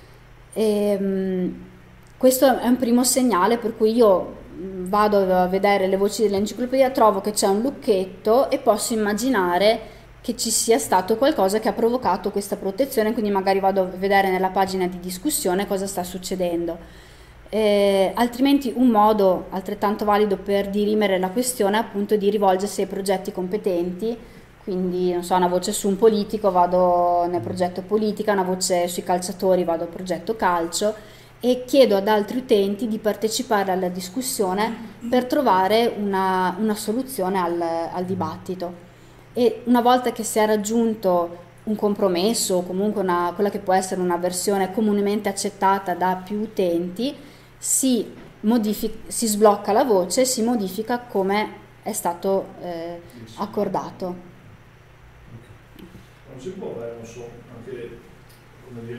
Questo è un primo segnale per cui io vado a vedere le voci dell'enciclopedia, trovo che c'è un lucchetto e posso immaginare che ci sia stato qualcosa che ha provocato questa protezione, quindi magari vado a vedere nella pagina di discussione cosa sta succedendo. Altrimenti un modo altrettanto valido per dirimere la questione è appunto di rivolgersi ai progetti competenti, Quindi, non so, una voce su un politico, vado nel progetto politica, una voce sui calciatori, vado al progetto calcio, e chiedo ad altri utenti di partecipare alla discussione per trovare una soluzione al dibattito. E una volta che si è raggiunto un compromesso o comunque quella che può essere una versione comunemente accettata da più utenti, si sblocca la voce, si modifica come è stato accordato. Non si può avere, non so, anche come dire,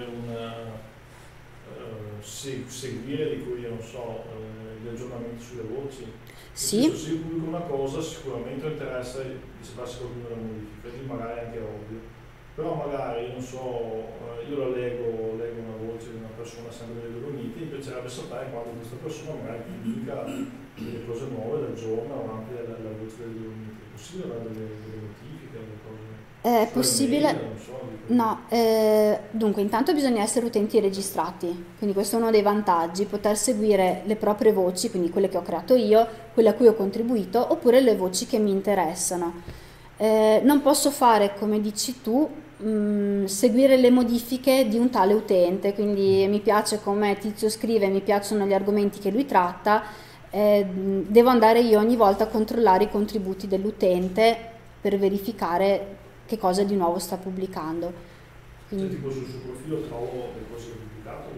seguire di cui, non so, gli aggiornamenti sulle voci. Sì. Se io pubblico una cosa, sicuramente ho interesse di sapere se qualcuno la modifica, lì magari è anche ovvio. Però magari, non so, io la leggo una voce di una persona sempre delle Dolomiti, mi piacerebbe sapere quando questa persona magari pubblica delle cose nuove del giorno o anche la voce delle Dolomiti. È possibile avere delle notifiche, delle cose? È possibile? Non so, No, dunque intanto bisogna essere utenti registrati, quindi questo è uno dei vantaggi, poter seguire le proprie voci, quindi quelle che ho creato io, quelle a cui ho contribuito, oppure le voci che mi interessano. Non posso fare, come dici tu, seguire le modifiche di un tale utente, quindi mi piace come Tizio scrive, mi piacciono gli argomenti che lui tratta, devo andare io ogni volta a controllare i contributi dell'utente per verificare che cosa di nuovo sta pubblicando. Quindi, tipo sul suo profilo trovo le cose che ho pubblicato,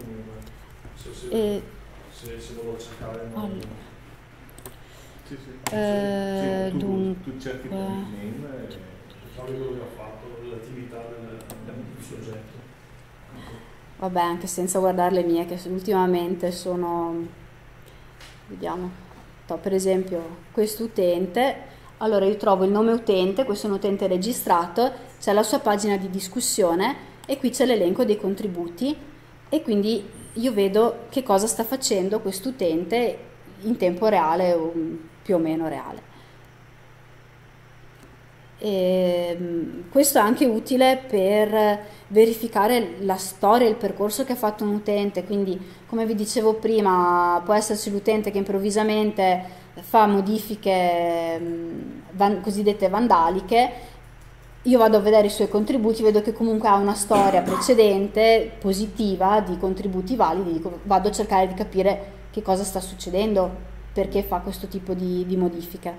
se volevo cercare Sì, dunque, tu cerchi per il name quello che ho fatto, l'attività del soggetto. vabbè, anche senza guardare le mie, che ultimamente sono, vediamo, per esempio questo utente. Allora io trovo il nome utente, questo è un utente registrato, c'è la sua pagina di discussione e qui c'è l'elenco dei contributi e quindi io vedo che cosa sta facendo questo utente in tempo reale o più o meno reale. E questo è anche utile per verificare la storia e il percorso che ha fatto un utente, quindi come vi dicevo prima può esserci l'utente che improvvisamente fa modifiche cosiddette vandaliche, io vado a vedere i suoi contributi, vedo che comunque ha una storia precedente positiva di contributi validi, vado a cercare di capire che cosa sta succedendo, perché fa questo tipo di modifiche.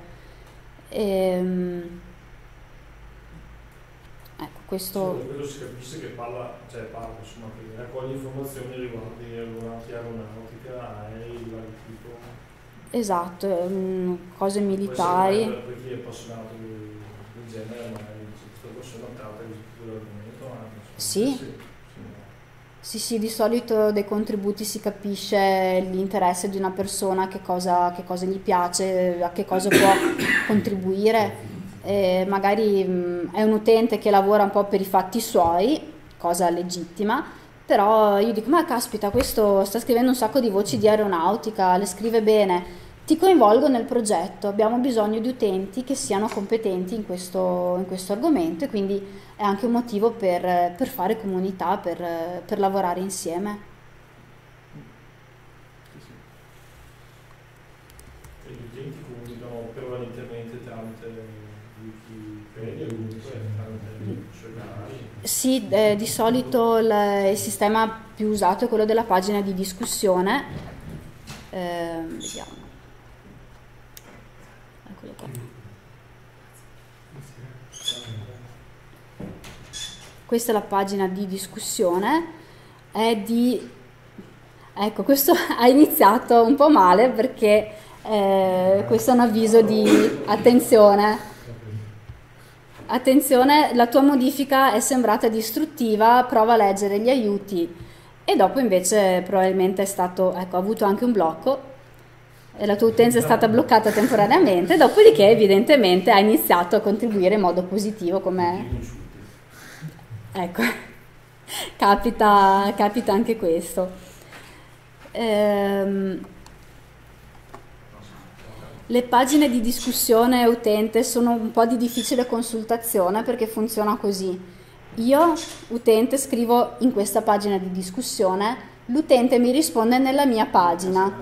Ecco, questo... Sì, quello si capisce che parla, insomma, che raccoglie informazioni riguardo aeronautica, aerei di vari tipo. Esatto, cose militari. Per chi è appassionato del genere, magari questa persona tratta di tutto l'argomento. Sì. Sì, di solito dai contributi si capisce l'interesse di una persona, che cosa gli piace, a che cosa può contribuire. Magari è un utente che lavora un po' per i fatti suoi, cosa legittima, però io dico, ma caspita, questo sta scrivendo un sacco di voci di aeronautica, le scrive bene, ti coinvolgo nel progetto, abbiamo bisogno di utenti che siano competenti in questo argomento, e quindi è anche un motivo per fare comunità, per lavorare insieme. E gli utenti comunicano prevalentemente tramite Wikipedia, tramite sui canali? Sì, di solito il sistema più usato è quello della pagina di discussione. Vediamo. Eccolo qua. Questa è la pagina di discussione. Ecco, questo ha iniziato un po' male perché questo è un avviso di attenzione. Attenzione, la tua modifica è sembrata distruttiva, prova a leggere gli aiuti, e dopo invece probabilmente ha avuto anche un blocco e la tua utenza è stata bloccata temporaneamente, dopodiché evidentemente ha iniziato a contribuire in modo positivo, come ecco, capita anche questo. Le pagine di discussione utente sono un po' di difficile consultazione perché funziona così. Io, utente, scrivo in questa pagina di discussione, l'utente mi risponde nella mia pagina.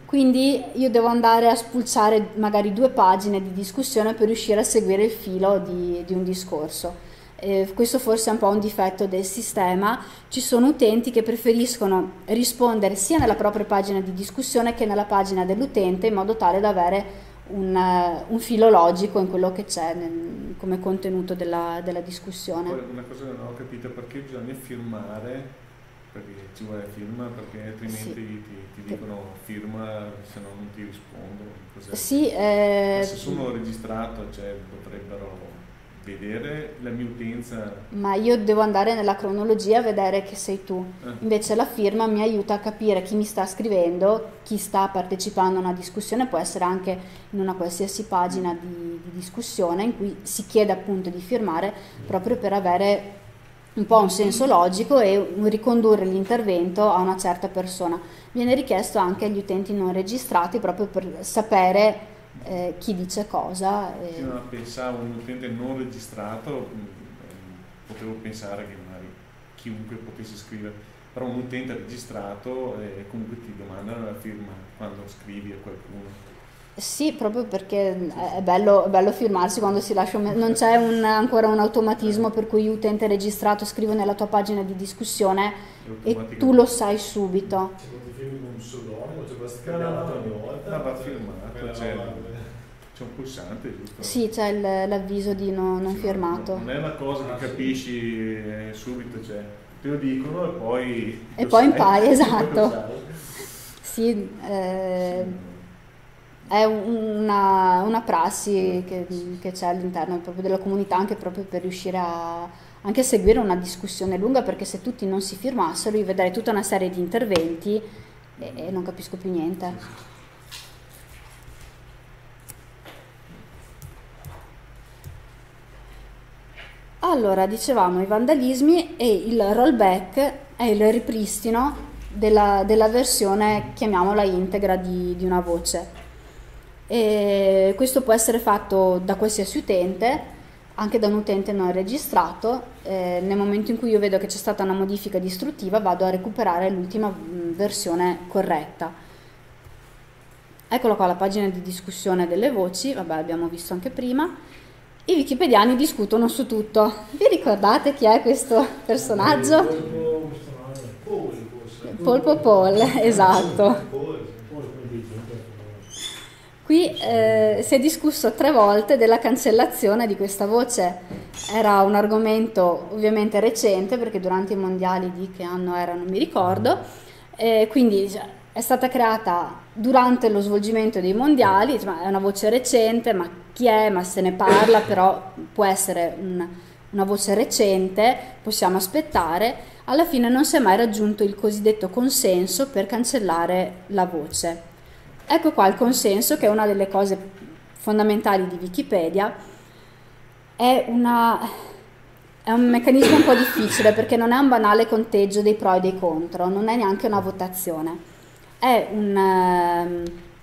Quindi io devo andare a spulciare magari 2 pagine di discussione per riuscire a seguire il filo di un discorso. Questo forse è un po' un difetto del sistema. Ci sono utenti che preferiscono rispondere sia nella propria pagina di discussione che nella pagina dell'utente, in modo tale da avere un filo logico in quello che c'è come contenuto della discussione. Poi una cosa che non ho capito, perché bisogna firmare, perché ci vuole firma, perché altrimenti Sì. ti dicono firma, se no non ti rispondono. Cos'è? Sì, Ma se sono registrato, cioè, potrebbero vedere la mia utenza. ma io devo andare nella cronologia a vedere che sei tu. Invece la firma mi aiuta a capire chi mi sta scrivendo, chi sta partecipando a una discussione, può essere anche in una qualsiasi pagina di discussione in cui si chiede appunto di firmare, proprio per avere un po' un senso logico e ricondurre l'intervento a una certa persona. Viene richiesto anche agli utenti non registrati, proprio per sapere chi dice cosa. Sì, ma pensavo un utente non registrato, potevo pensare che magari chiunque potesse scrivere, però un utente registrato comunque ti domandano la firma quando scrivi a qualcuno. Sì, proprio perché è bello firmarsi quando si lascia non c'è ancora un automatismo per cui utente registrato scrive nella tua pagina di discussione e tu lo sai subito. Se non ti firmi con un pseudonimo, cioè basta cambiare ogni volta. No, va firmato, c'è un pulsante, giusto? Sì, c'è l'avviso di non Sì, firmato. Non è una cosa che capisci subito, cioè te lo dicono e poi... E poi impari, esatto. Lo sai. Sì, è una prassi che c'è all'interno proprio della comunità, anche proprio per riuscire anche a seguire una discussione lunga, perché se tutti non si firmassero io vedrei tutta una serie di interventi e non capisco più niente. Allora, dicevamo i vandalismi, e il rollback è il ripristino della versione, chiamiamola integra, di una voce. E questo può essere fatto da qualsiasi utente, anche da un utente non registrato. Nel momento in cui io vedo che c'è stata una modifica distruttiva, vado a recuperare l'ultima versione corretta. Eccola qua la pagina di discussione delle voci, vabbè, abbiamo visto anche prima. I wikipediani discutono su tutto. Vi ricordate chi è questo personaggio? Polpo Paul, esatto. Qui si è discusso 3 volte della cancellazione di questa voce. Era un argomento ovviamente recente, perché durante i mondiali di che anno era non mi ricordo, quindi è stata creata durante lo svolgimento dei mondiali, ma è una voce recente, ma chi è? Ma se ne parla, però può essere una voce recente, possiamo aspettare. Alla fine non si è mai raggiunto il cosiddetto consenso per cancellare la voce. Ecco qua il consenso, che è una delle cose fondamentali di Wikipedia. È un meccanismo un po' difficile, perché non è un banale conteggio dei pro e dei contro, non è neanche una votazione. È un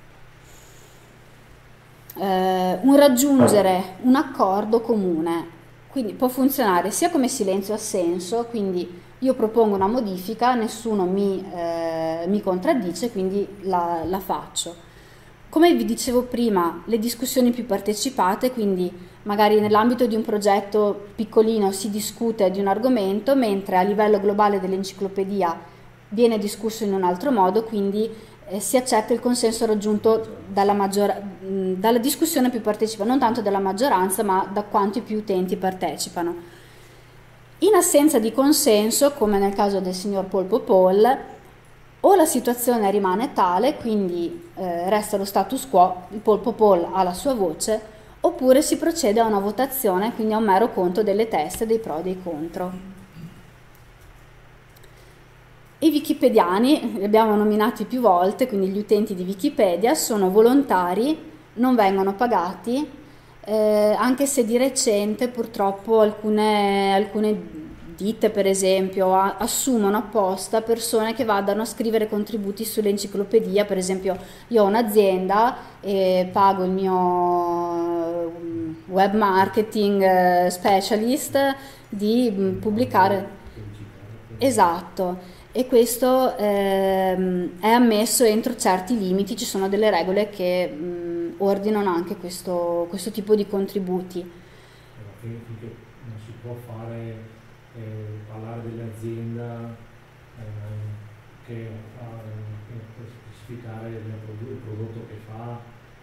raggiungere un accordo comune, quindi può funzionare sia come silenzio assenso, quindi io propongo una modifica, nessuno mi contraddice, quindi la faccio. Come vi dicevo prima, le discussioni più partecipate, quindi magari nell'ambito di un progetto piccolino si discute di un argomento, mentre a livello globale dell'enciclopedia viene discusso in un altro modo, quindi si accetta il consenso raggiunto dalla discussione più partecipata, non tanto dalla maggioranza, ma da quanti più utenti partecipano. In assenza di consenso, come nel caso del signor Polpo Paul, o la situazione rimane tale, quindi resta lo status quo, il Polpo Paul ha la sua voce, oppure si procede a una votazione, quindi a un mero conto delle teste, dei pro e dei contro. I wikipediani, li abbiamo nominati più volte, quindi gli utenti di Wikipedia, sono volontari, non vengono pagati, anche se di recente purtroppo alcune ditte, per esempio, assumono apposta persone che vadano a scrivere contributi sull'enciclopedia. Per esempio, io ho un'azienda e pago il mio web marketing specialist di pubblicare. Esatto. e questo è ammesso entro certi limiti, ci sono delle regole che ordinano anche questo tipo di contributi. Finché non si può fare, parlare dell'azienda che per specificare il prodotto che fa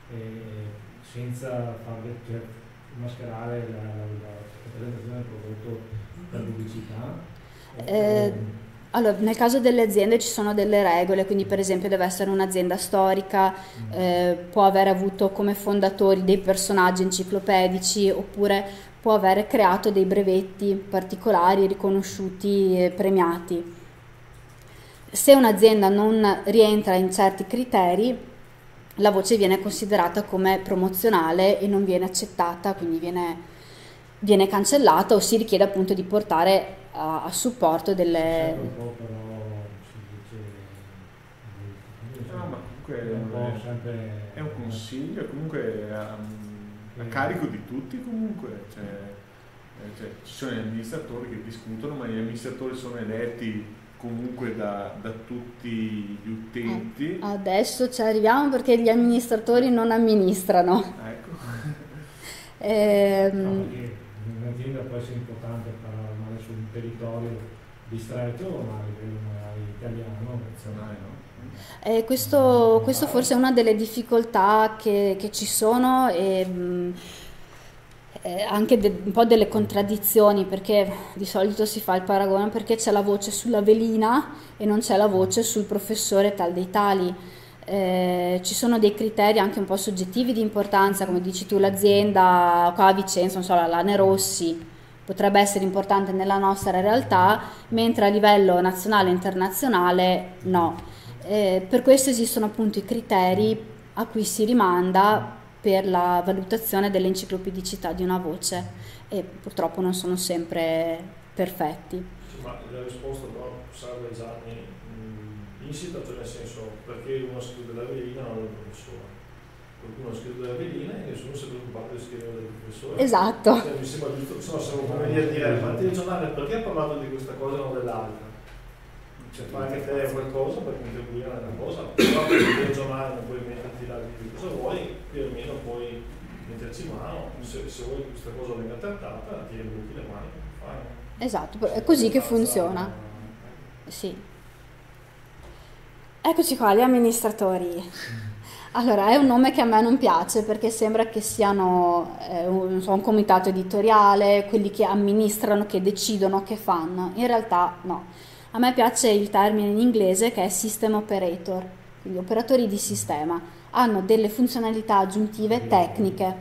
senza mascherare la presentazione del prodotto per pubblicità. Allora, nel caso delle aziende ci sono delle regole, quindi per esempio deve essere un'azienda storica, può aver avuto come fondatori dei personaggi enciclopedici, oppure può aver creato dei brevetti particolari, riconosciuti e premiati. Se un'azienda non rientra in certi criteri, la voce viene considerata come promozionale e non viene accettata, quindi viene cancellata, o si richiede appunto di portare a supporto delle... Un po' però si dice... No, ma comunque è un consiglio, comunque a carico di tutti comunque, cioè, ci sono gli amministratori che discutono, ma gli amministratori sono eletti comunque da tutti gli utenti. Adesso ci arriviamo perché gli amministratori non amministrano. Ecco. Perché un'azienda può essere importante per magari su un territorio distretto, ma a livello italiano, nazionale, no? Questo forse è una delle difficoltà che ci sono e anche un po' delle contraddizioni, perché di solito si fa il paragone perché c'è la voce sulla velina e non c'è la voce sul professore tal dei tali. Ci sono dei criteri anche un po' soggettivi di importanza, come dici tu, l'azienda qua a Vicenza, non so, la Lane Rossi potrebbe essere importante nella nostra realtà, mentre a livello nazionale e internazionale no. Per questo esistono appunto i criteri a cui si rimanda per la valutazione dell'enciclopedicità di una voce e purtroppo non sono sempre perfetti. Ma la risposta però serve già insita, cioè nel senso, perché uno ha scritto della velina non del professore, qualcuno ha scritto della velina e nessuno si è preoccupato di scrivere del professore. Esatto. Cioè, mi sembra giusto, se no siamo come a dire, ma il giornale perché ha parlato di questa cosa e non dell'altra? Cioè fa anche te qualcosa per contribuire a una cosa, però per il giornale non puoi metterti là di cosa vuoi, qui almeno puoi metterci mano, se vuoi che questa cosa venga trattata ti butti le mani per fare. Esatto, è così che funziona. Sì. Eccoci qua, gli amministratori. Allora, è un nome che a me non piace perché sembra che siano un comitato editoriale, quelli che amministrano, che decidono, che fanno. In realtà no. A me piace il termine in inglese che è system operator, quindi operatori di sistema. Hanno delle funzionalità aggiuntive tecniche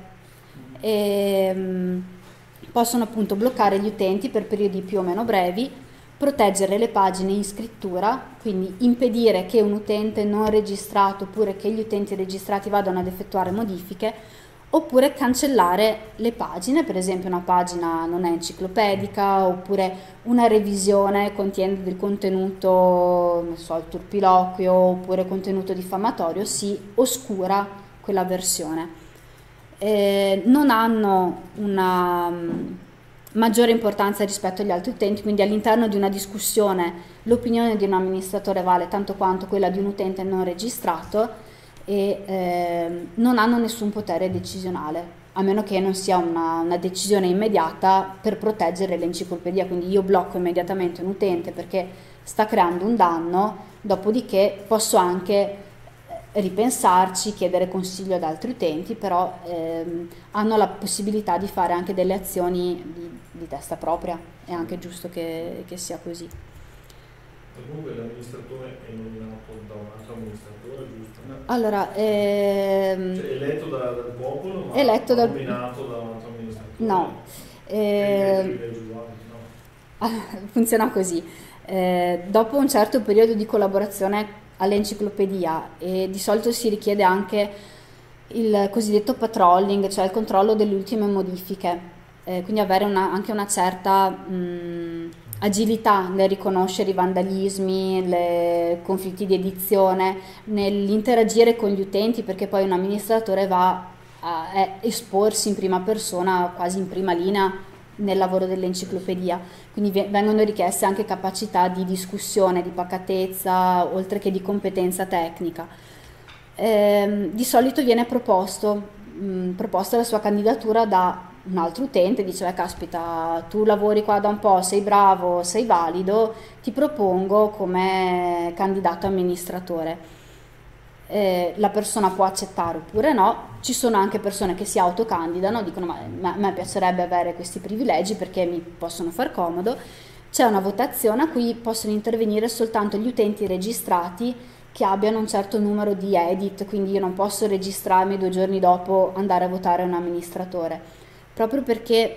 e possono appunto bloccare gli utenti per periodi più o meno brevi, proteggere le pagine in scrittura, quindi impedire che un utente non registrato oppure che gli utenti registrati vadano ad effettuare modifiche, oppure cancellare le pagine, per esempio una pagina non è enciclopedica, oppure una revisione contiene del contenuto, non so, il turpiloquio, oppure contenuto diffamatorio, si oscura quella versione. Non hanno una maggiore importanza rispetto agli altri utenti, quindi all'interno di una discussione l'opinione di un amministratore vale tanto quanto quella di un utente non registrato e non hanno nessun potere decisionale, a meno che non sia una decisione immediata per proteggere l'enciclopedia, quindi io blocco immediatamente un utente perché sta creando un danno, dopodiché posso anche ripensarci, chiedere consiglio ad altri utenti, però hanno la possibilità di fare anche delle azioni di testa propria, è anche giusto che sia così. Comunque l'amministratore è nominato da un altro amministratore, giusto? Allora, cioè eletto dal popolo, ma nominato da un altro amministratore? No. No. Funziona così. Dopo un certo periodo di collaborazione all'enciclopedia e di solito si richiede anche il cosiddetto patrolling, cioè il controllo delle ultime modifiche, quindi avere anche una certa agilità nel riconoscere i vandalismi, i conflitti di edizione, nell'interagire con gli utenti, perché poi un amministratore va a esporsi in prima persona, quasi in prima linea, nel lavoro dell'enciclopedia, quindi vengono richieste anche capacità di discussione, di pacatezza, oltre che di competenza tecnica. Di solito viene proposta la sua candidatura da un altro utente, dice: caspita, tu lavori qua da un po', sei bravo, sei valido, ti propongo come candidato amministratore. La persona può accettare oppure no. Ci sono anche persone che si autocandidano, dicono: ma a me piacerebbe avere questi privilegi perché mi possono far comodo. C'è una votazione a cui possono intervenire soltanto gli utenti registrati che abbiano un certo numero di edit, quindi io non posso registrarmi 2 giorni dopo andare a votare un amministratore, proprio perché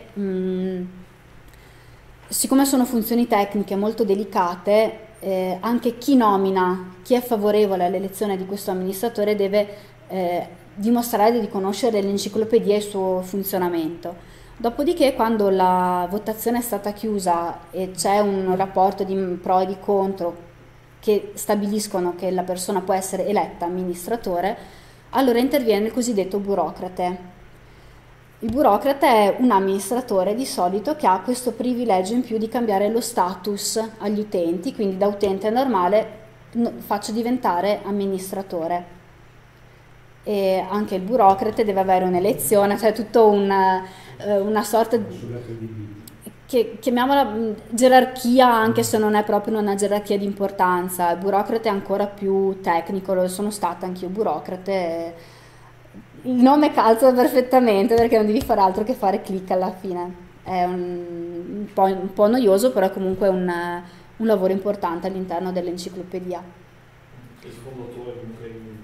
siccome sono funzioni tecniche molto delicate, anche chi nomina, chi è favorevole all'elezione di questo amministratore deve dimostrare di conoscere l'enciclopedia e il suo funzionamento. Dopodiché, quando la votazione è stata chiusa e c'è un rapporto di pro e di contro che stabiliscono che la persona può essere eletta amministratore, allora interviene il cosiddetto burocrate. Il burocrate è un amministratore di solito che ha questo privilegio in più di cambiare lo status agli utenti, quindi da utente normale faccio diventare amministratore. E anche il burocrate deve avere un'elezione, cioè tutto una sorta di, che chiamiamola gerarchia, anche se non è proprio una gerarchia di importanza. Il burocrate è ancora più tecnico, sono stata anch'io burocrate. Il nome calza perfettamente perché non devi fare altro che fare click alla fine. È un po' noioso, però è comunque un lavoro importante all'interno dell'enciclopedia. Il fondatore comunque di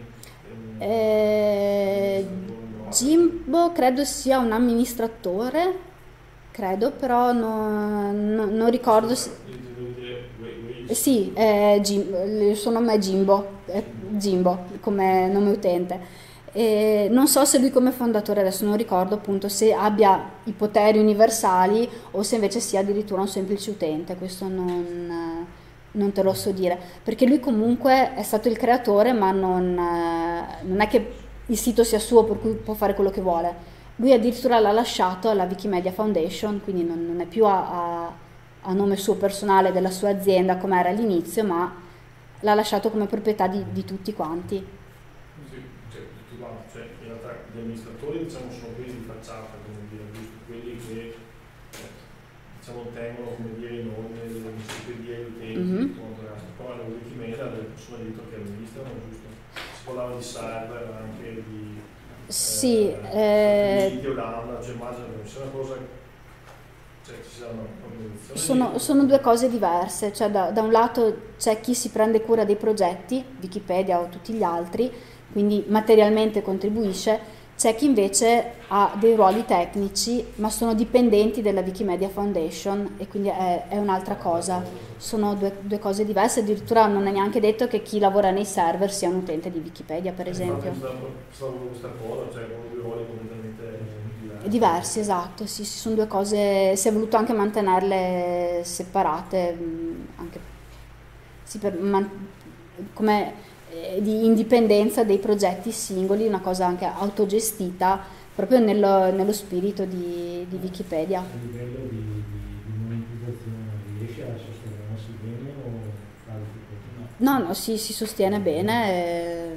questi? Jimbo credo sia un amministratore, però non ricordo se... Sì, il suo nome è Jimbo come nome utente. Non so se lui come fondatore, adesso non ricordo appunto se abbia i poteri universali o se invece sia addirittura un semplice utente, questo non te lo so dire, perché lui comunque è stato il creatore, ma non è che il sito sia suo per cui può fare quello che vuole. Lui addirittura l'ha lasciato alla Wikimedia Foundation, quindi non è più a nome suo personale della sua azienda come era all'inizio, ma l'ha lasciato come proprietà di tutti quanti. Cioè, in realtà gli amministratori, diciamo, sono quelli di facciata, come dire, giusto? Quelli che diciamo tengono, come dire, i nomi dell'enciclopedia e gli utenti, tutto il resto. Poi alla Wikimedia le persone dietro che amministrano, giusto? Si parlava di server, anche di sì, di Olanda, cioè immagino che sia una cosa, cioè ci sia un'organizzazione. Sono 2 cose diverse, cioè da un lato c'è chi si prende cura dei progetti, Wikipedia o tutti gli altri, quindi materialmente contribuisce, c'è chi invece ha dei ruoli tecnici ma sono dipendenti della Wikimedia Foundation e quindi è un'altra cosa, sono due cose diverse, addirittura non è neanche detto che chi lavora nei server sia un utente di Wikipedia, per esempio. Questa cosa, cioè con 2 ruoli completamente diversi, esatto, sì, sono 2 cose, si è voluto anche mantenerle separate, anche sì, come di indipendenza dei progetti singoli, una cosa anche autogestita proprio nello spirito di Wikipedia. A livello di monetizzazione riesce a sostenersi bene o fa difficoltà? No, si sostiene bene,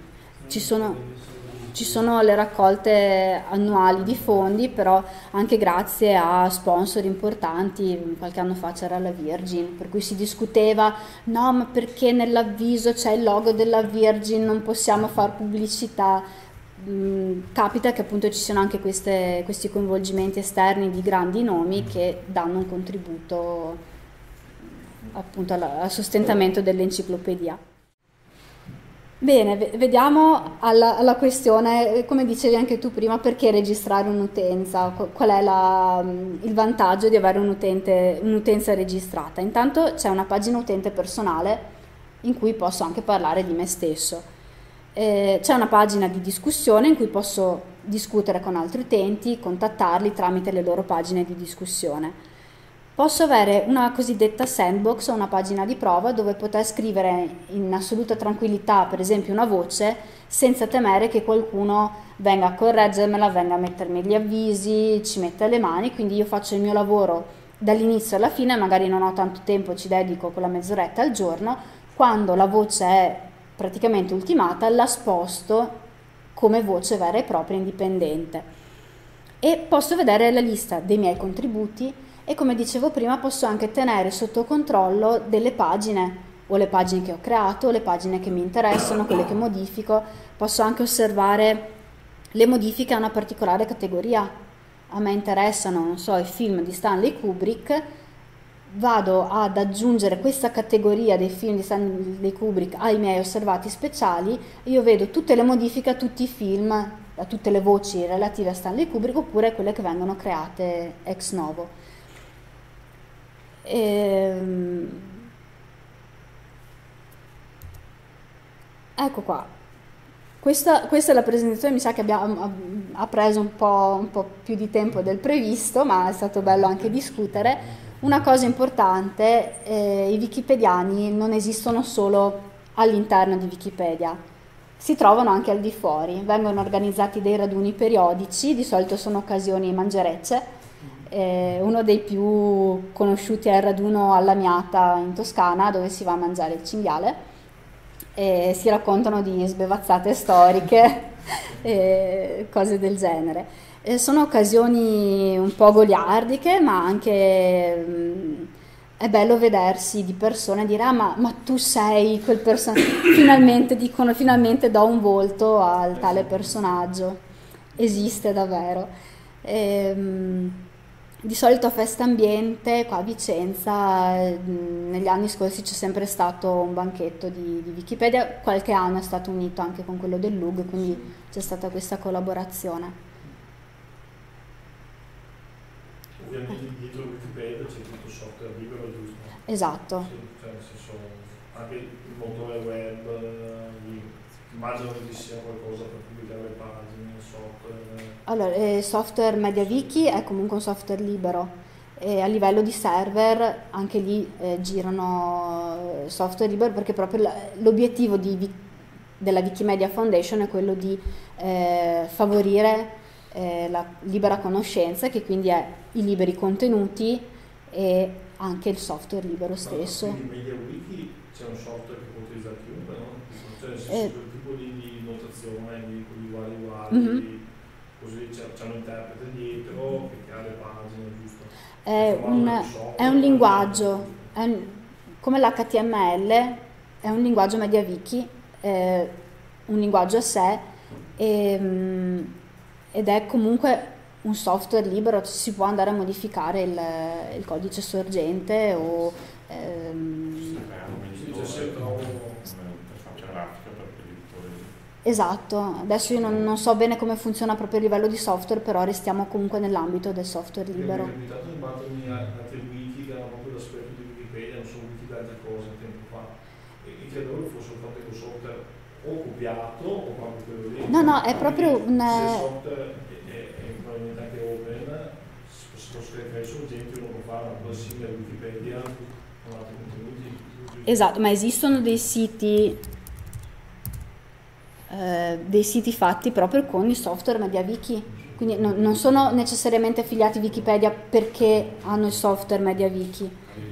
ci sono le raccolte annuali di fondi, però anche grazie a sponsor importanti. Qualche anno fa c'era la Virgin, per cui si discuteva: no, ma perché nell'avviso c'è il logo della Virgin, non possiamo fare pubblicità. Capita che appunto ci siano anche questi coinvolgimenti esterni di grandi nomi che danno un contributo appunto al sostentamento dell'enciclopedia. Bene, vediamo alla questione, come dicevi anche tu prima, perché registrare un'utenza? Qual è il vantaggio di avere un'utenza registrata? Intanto c'è una pagina utente personale in cui posso anche parlare di me stesso. C'è una pagina di discussione in cui posso discutere con altri utenti, contattarli tramite le loro pagine di discussione. Posso avere una cosiddetta sandbox, una pagina di prova dove poter scrivere in assoluta tranquillità, per esempio, una voce, senza temere che qualcuno venga a correggermela, venga a mettermi gli avvisi, ci metta le mani. Quindi io faccio il mio lavoro dall'inizio alla fine, magari non ho tanto tempo, ci dedico quella mezz'oretta al giorno. Quando la voce è praticamente ultimata, la sposto come voce vera e propria indipendente. E posso vedere la lista dei miei contributi e, come dicevo prima, posso anche tenere sotto controllo delle pagine, o le pagine che ho creato, le pagine che mi interessano, quelle che modifico. Posso anche osservare le modifiche a una particolare categoria. A me interessano, non so, i film di Stanley Kubrick, vado ad aggiungere questa categoria dei film di Stanley Kubrick ai miei osservati speciali, io vedo tutte le modifiche a tutti i film, a tutte le voci relative a Stanley Kubrick, oppure quelle che vengono create ex novo. Ecco qua, questa è la presentazione. Mi sa che ha preso un po' più di tempo del previsto, ma è stato bello anche discutere. Una cosa importante, i wikipediani non esistono solo all'interno di Wikipedia, si trovano anche al di fuori, vengono organizzati dei raduni periodici, di solito sono occasioni mangerecce. Uno dei più conosciuti è il raduno alla Miata in Toscana, dove si va a mangiare il cinghiale e si raccontano di sbevazzate storiche e cose del genere. Sono occasioni un po' goliardiche, ma anche è bello vedersi di persona e dire: ah, ma tu sei quel personaggio. Finalmente do un volto al tale personaggio, esiste davvero. Di solito a Festa Ambiente qua a Vicenza negli anni scorsi c'è sempre stato un banchetto di Wikipedia, qualche anno è stato unito anche con quello del LUG, quindi c'è stata questa collaborazione. Ovviamente dietro Wikipedia c'è tutto software libero, giusto? Esatto. Sì, cioè nel senso, anche il motore web, immagino che ci sia qualcosa per pubblicare le pagine, software. Allora, software MediaWiki è comunque un software libero, e a livello di server anche lì girano software libero, perché proprio l'obiettivo della Wikimedia Foundation è quello di favorire la libera conoscenza, che quindi è i liberi contenuti e anche il software libero stesso. Ma quindi MediaWiki c'è un software che può utilizzare chiunque, no? Cioè nel senso quel tipo di notazione, di uguali, Mm-hmm. così c'è un interprete dietro che crea le pagine, giusto? È un linguaggio, come l'HTML, è un linguaggio MediaWiki, un linguaggio a sé, ed è comunque un software libero, si può andare a modificare il codice sorgente o esatto. Adesso io non so bene come funziona proprio a livello di software, però restiamo comunque nell'ambito del software libero. Mi è capitato di battermi altri wiki che erano proprio l'aspetto di Wikipedia, non sono wiki da altre cose tempo fa, e credevo che fosse soltanto il software o copiato o proprio quello lì. No, è proprio un... Se il software è probabilmente anche open, se lo scrive sorgente uno può fare una cosa simile a Wikipedia con altri contenuti. Esatto, ma esistono dei siti fatti proprio con il software MediaWiki, quindi non sono necessariamente affiliati a Wikipedia perché hanno il software MediaWiki.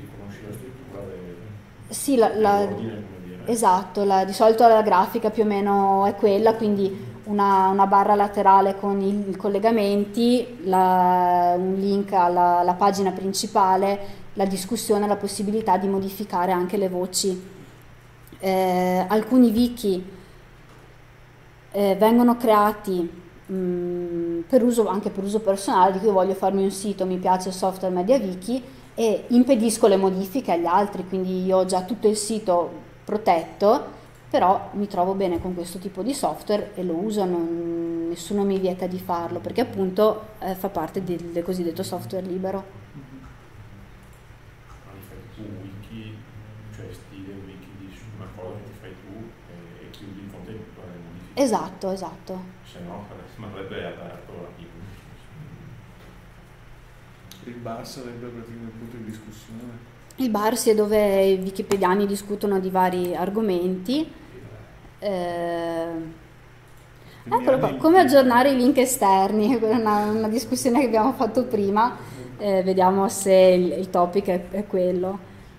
Sì, esatto, di solito la grafica più o meno è quella, quindi una barra laterale con i collegamenti, un link alla pagina principale, la discussione, la possibilità di modificare anche le voci. Alcuni wiki vengono creati anche per uso personale, di cui voglio farmi un sito, mi piace il software MediaWiki e impedisco le modifiche agli altri, quindi io ho già tutto il sito protetto, però mi trovo bene con questo tipo di software e lo uso, nessuno mi vieta di farlo, perché appunto fa parte del cosiddetto software libero. Wiki, cioè stile wiki di una cosa che ti fai tu e chiudi il contenuto alle modifiche. Esatto. Se no, rimarrebbe aperto la Il bar sarebbe praticamente il punto di discussione. Il bar è dove i wikipediani discutono di vari argomenti. Eccolo qua, come aggiornare i link esterni, una discussione che abbiamo fatto prima, vediamo se il topic è quello.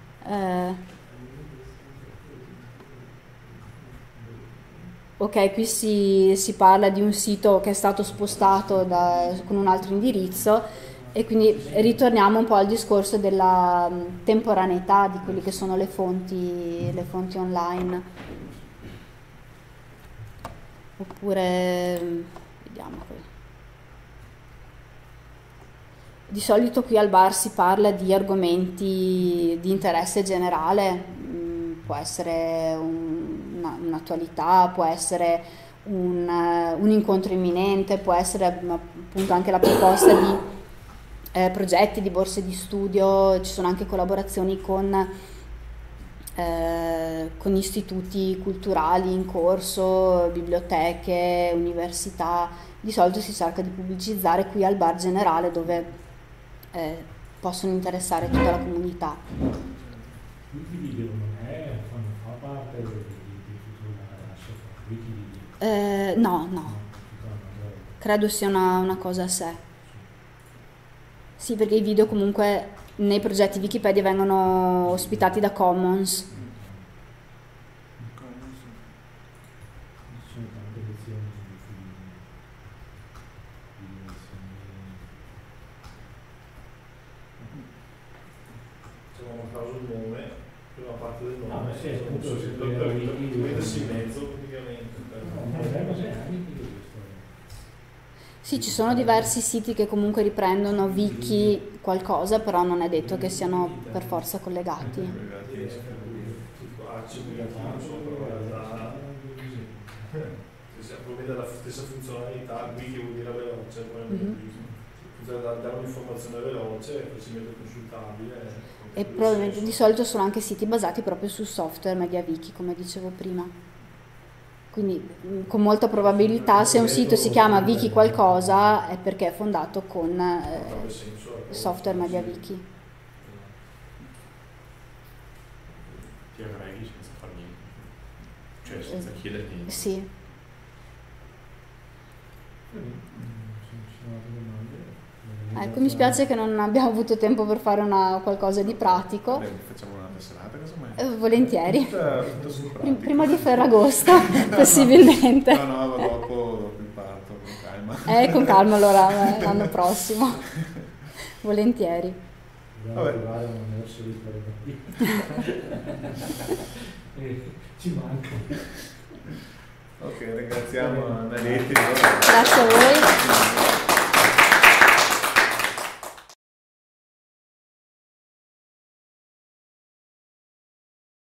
Ok, qui si parla di un sito che è stato spostato con un altro indirizzo, e quindi ritorniamo un po' al discorso della temporaneità di quelle che sono le fonti online. Oppure, vediamo qui. Di solito qui al bar si parla di argomenti di interesse generale, può essere un'attualità, può essere un incontro imminente, può essere appunto anche la proposta di progetti, di borse di studio, ci sono anche collaborazioni con istituti culturali in corso, biblioteche, università. Di solito si cerca di pubblicizzare qui al bar generale dove possono interessare tutta la comunità. Wikivideo non fa parte di Wikivideo? No, credo sia una cosa a sé. Sì, perché i video comunque nei progetti Wikipedia vengono ospitati da Commons. C'è un caso il nome, prima parte del nome, sì, appunto, mettersi in mezzo praticamente. Sì, ci sono diversi siti che comunque riprendono wiki qualcosa, però non è detto che siano per forza collegati. Se prevede la stessa funzionalità, wiki vuol dire veloce, dare un'informazione veloce e facilmente consultabile. E probabilmente di solito sono anche siti basati proprio su software MediaWiki, come dicevo prima. Quindi con molta probabilità se un sito si chiama wiki qualcosa è perché è fondato con software MediaWiki. Ti aggreghi senza far niente, cioè senza chiedere niente. Sì. Ecco, mi spiace che non abbiamo avuto tempo per fare qualcosa di pratico. Beh, facciamo un'altra serata, casomai. Volentieri. Tutto sul pratico. Prima di Ferragosto, possibilmente. No, dopo il parto, con calma. Con calma allora, l'anno prossimo. Volentieri. Dobbiamo trovare un nursery ci manca. Ok, ringraziamo Analetti. Grazie a voi.